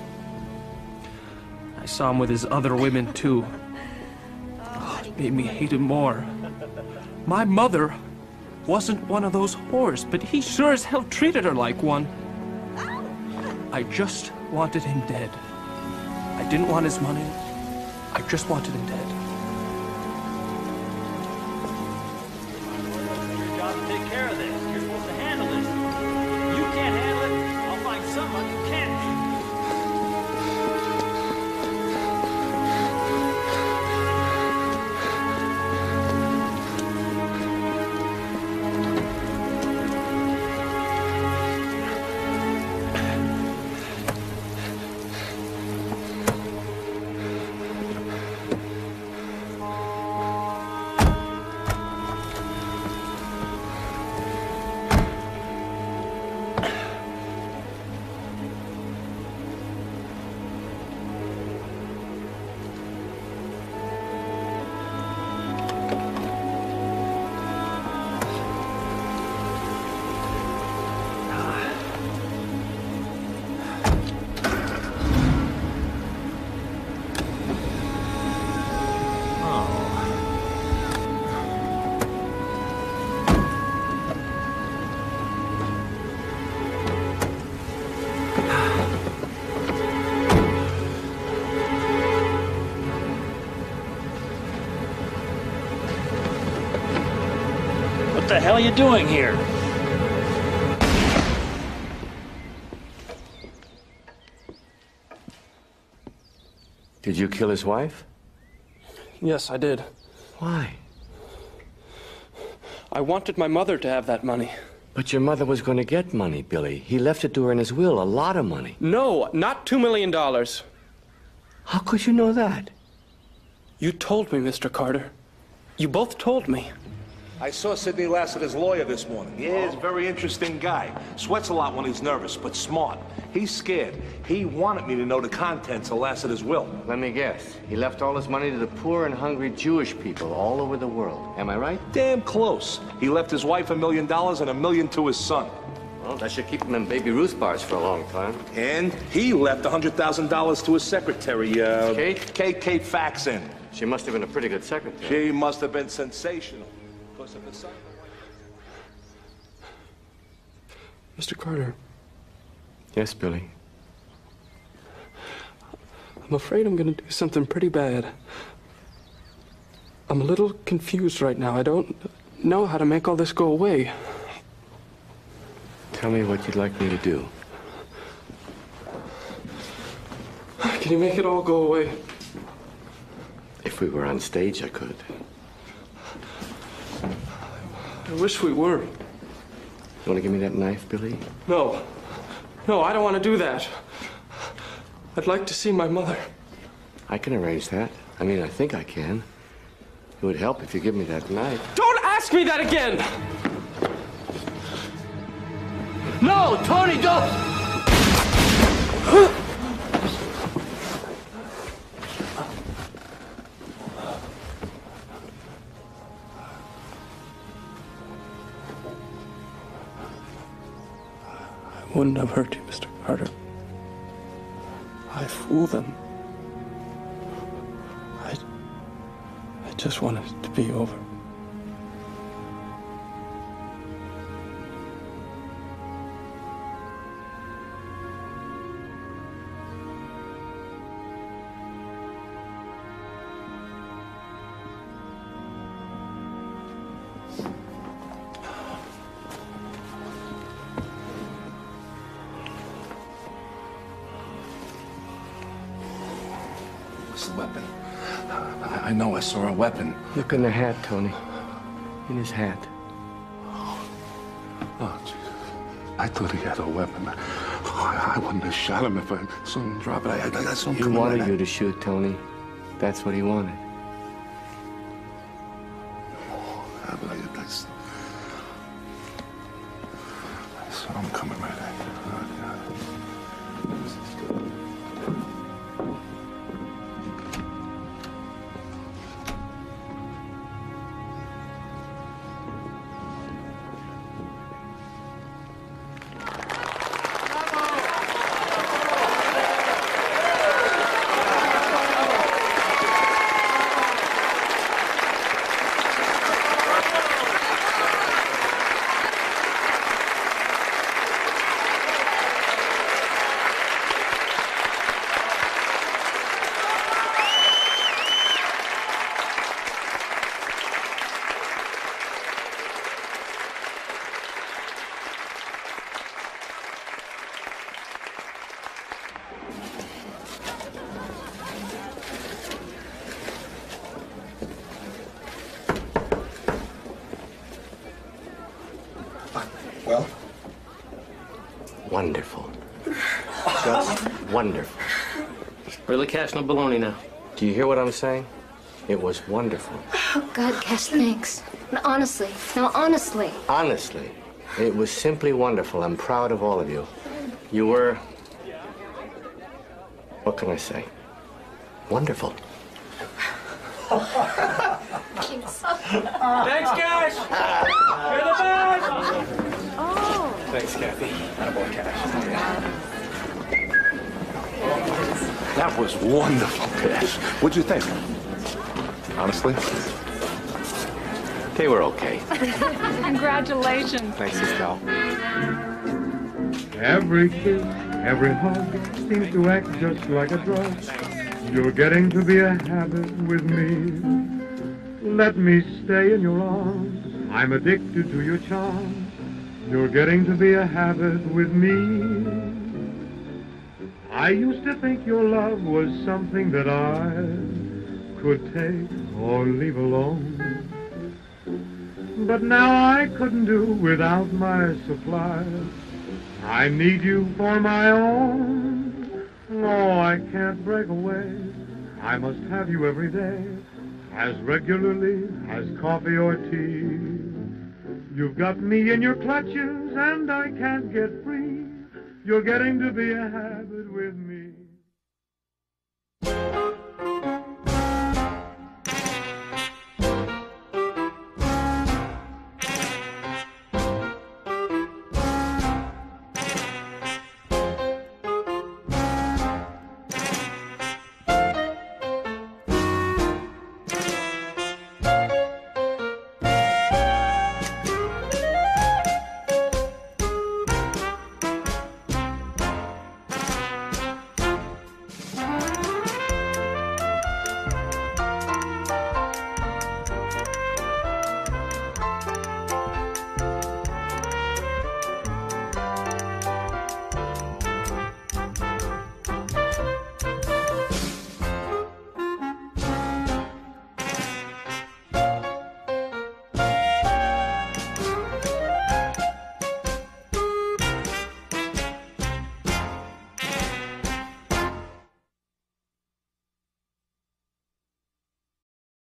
[SPEAKER 20] I saw him with his other women, too. Oh, it made me hate him more. My mother wasn't one of those whores, but he sure as hell treated her like one. I just wanted him dead. I didn't want his money. I just wanted him dead.
[SPEAKER 5] Your job to take care of this. You're supposed to handle this. You can't handle it. I'll find someone who can. What the hell are you doing here?
[SPEAKER 1] Did you kill his wife?
[SPEAKER 20] Yes, I did.
[SPEAKER 1] Why?
[SPEAKER 20] I wanted my mother to have that money.
[SPEAKER 1] But your mother was going to get money, Billy. He left it to her in his will, a lot of money.
[SPEAKER 20] No, not two million dollars.
[SPEAKER 1] How could you know that?
[SPEAKER 20] You told me, Mister Carter. You both told me.
[SPEAKER 14] I saw Sidney Lassiter's lawyer this morning. Yeah, he's a very interesting guy. Sweats a lot when he's nervous, but smart. He's scared. He wanted me to know the contents of Lassiter's will.
[SPEAKER 2] Let me guess. He left all his money to the poor and hungry Jewish people all over the world. Am I right?
[SPEAKER 14] Damn close. He left his wife a million dollars and a million to his son.
[SPEAKER 2] Well, that should keep him in Baby Ruth bars for a long time.
[SPEAKER 14] And he left a hundred thousand dollars to his secretary, uh...
[SPEAKER 2] Kate?
[SPEAKER 14] Kate, Kate Faxon.
[SPEAKER 2] She must have been a pretty good secretary.
[SPEAKER 14] She must have been sensational. Because if the son...
[SPEAKER 20] Mister Carter.
[SPEAKER 1] Yes, Billy.
[SPEAKER 20] I'm afraid I'm gonna do something pretty bad. I'm a little confused right now. I don't know how to make all this go away.
[SPEAKER 1] Tell me what you'd like me to do.
[SPEAKER 20] Can you make it all go away?
[SPEAKER 1] If we were on stage, I could.
[SPEAKER 20] I wish we were.
[SPEAKER 1] You want to give me that knife, Billy?
[SPEAKER 20] No. No, I don't want to do that. I'd like to see my mother.
[SPEAKER 1] I can arrange that. I mean, I think I can. It would help if you give me that knife.
[SPEAKER 20] Don't ask me that again!
[SPEAKER 2] No, Tony, don't!
[SPEAKER 20] I wouldn't have hurt you, Mister Carter. I fooled them. I... I just wanted it to be over.
[SPEAKER 15] What's the weapon? I, I know I saw a weapon.
[SPEAKER 1] Look in the hat, Tony. In his hat.
[SPEAKER 15] Oh, Jesus. I thought he had a weapon. Oh, I, I wouldn't have shot him if I saw him drop it. I, I, I saw him
[SPEAKER 1] He
[SPEAKER 15] coming
[SPEAKER 1] wanted
[SPEAKER 15] right
[SPEAKER 1] you
[SPEAKER 15] at-
[SPEAKER 1] to shoot, Tony. That's what he wanted.
[SPEAKER 15] Oh, I, I, I, I saw him coming right at you. Oh, God.
[SPEAKER 12] Well?
[SPEAKER 1] Wonderful. Just wonderful.
[SPEAKER 6] Really cash, no baloney now.
[SPEAKER 1] Do you hear what I'm saying? It was wonderful.
[SPEAKER 3] Oh, God, Cash, thanks. No, honestly. No, honestly.
[SPEAKER 1] Honestly, it was simply wonderful. I'm proud of all of you. You were... What can I say? Wonderful.
[SPEAKER 3] Thanks.
[SPEAKER 10] Thanks, Cash! You're the best!
[SPEAKER 3] Oh.
[SPEAKER 20] Thanks, Kathy.
[SPEAKER 14] Attaboy, Cash. That was wonderful, Cash. What'd you think? Honestly?
[SPEAKER 1] They were okay.
[SPEAKER 21] Congratulations.
[SPEAKER 1] Thanks, Estelle.
[SPEAKER 8] Every kiss, every hug seems to act just like a drug. You're getting to be a habit with me. Let me stay in your arms. I'm addicted to your charms. You're getting to be a habit with me. I used to think your love was something that I could take or leave alone. But now I couldn't do without my supply. I need you for my own. Oh, I can't break away. I must have you every day, as regularly as coffee or tea. You've got me in your clutches and I can't get free. You're getting to be a habit with me.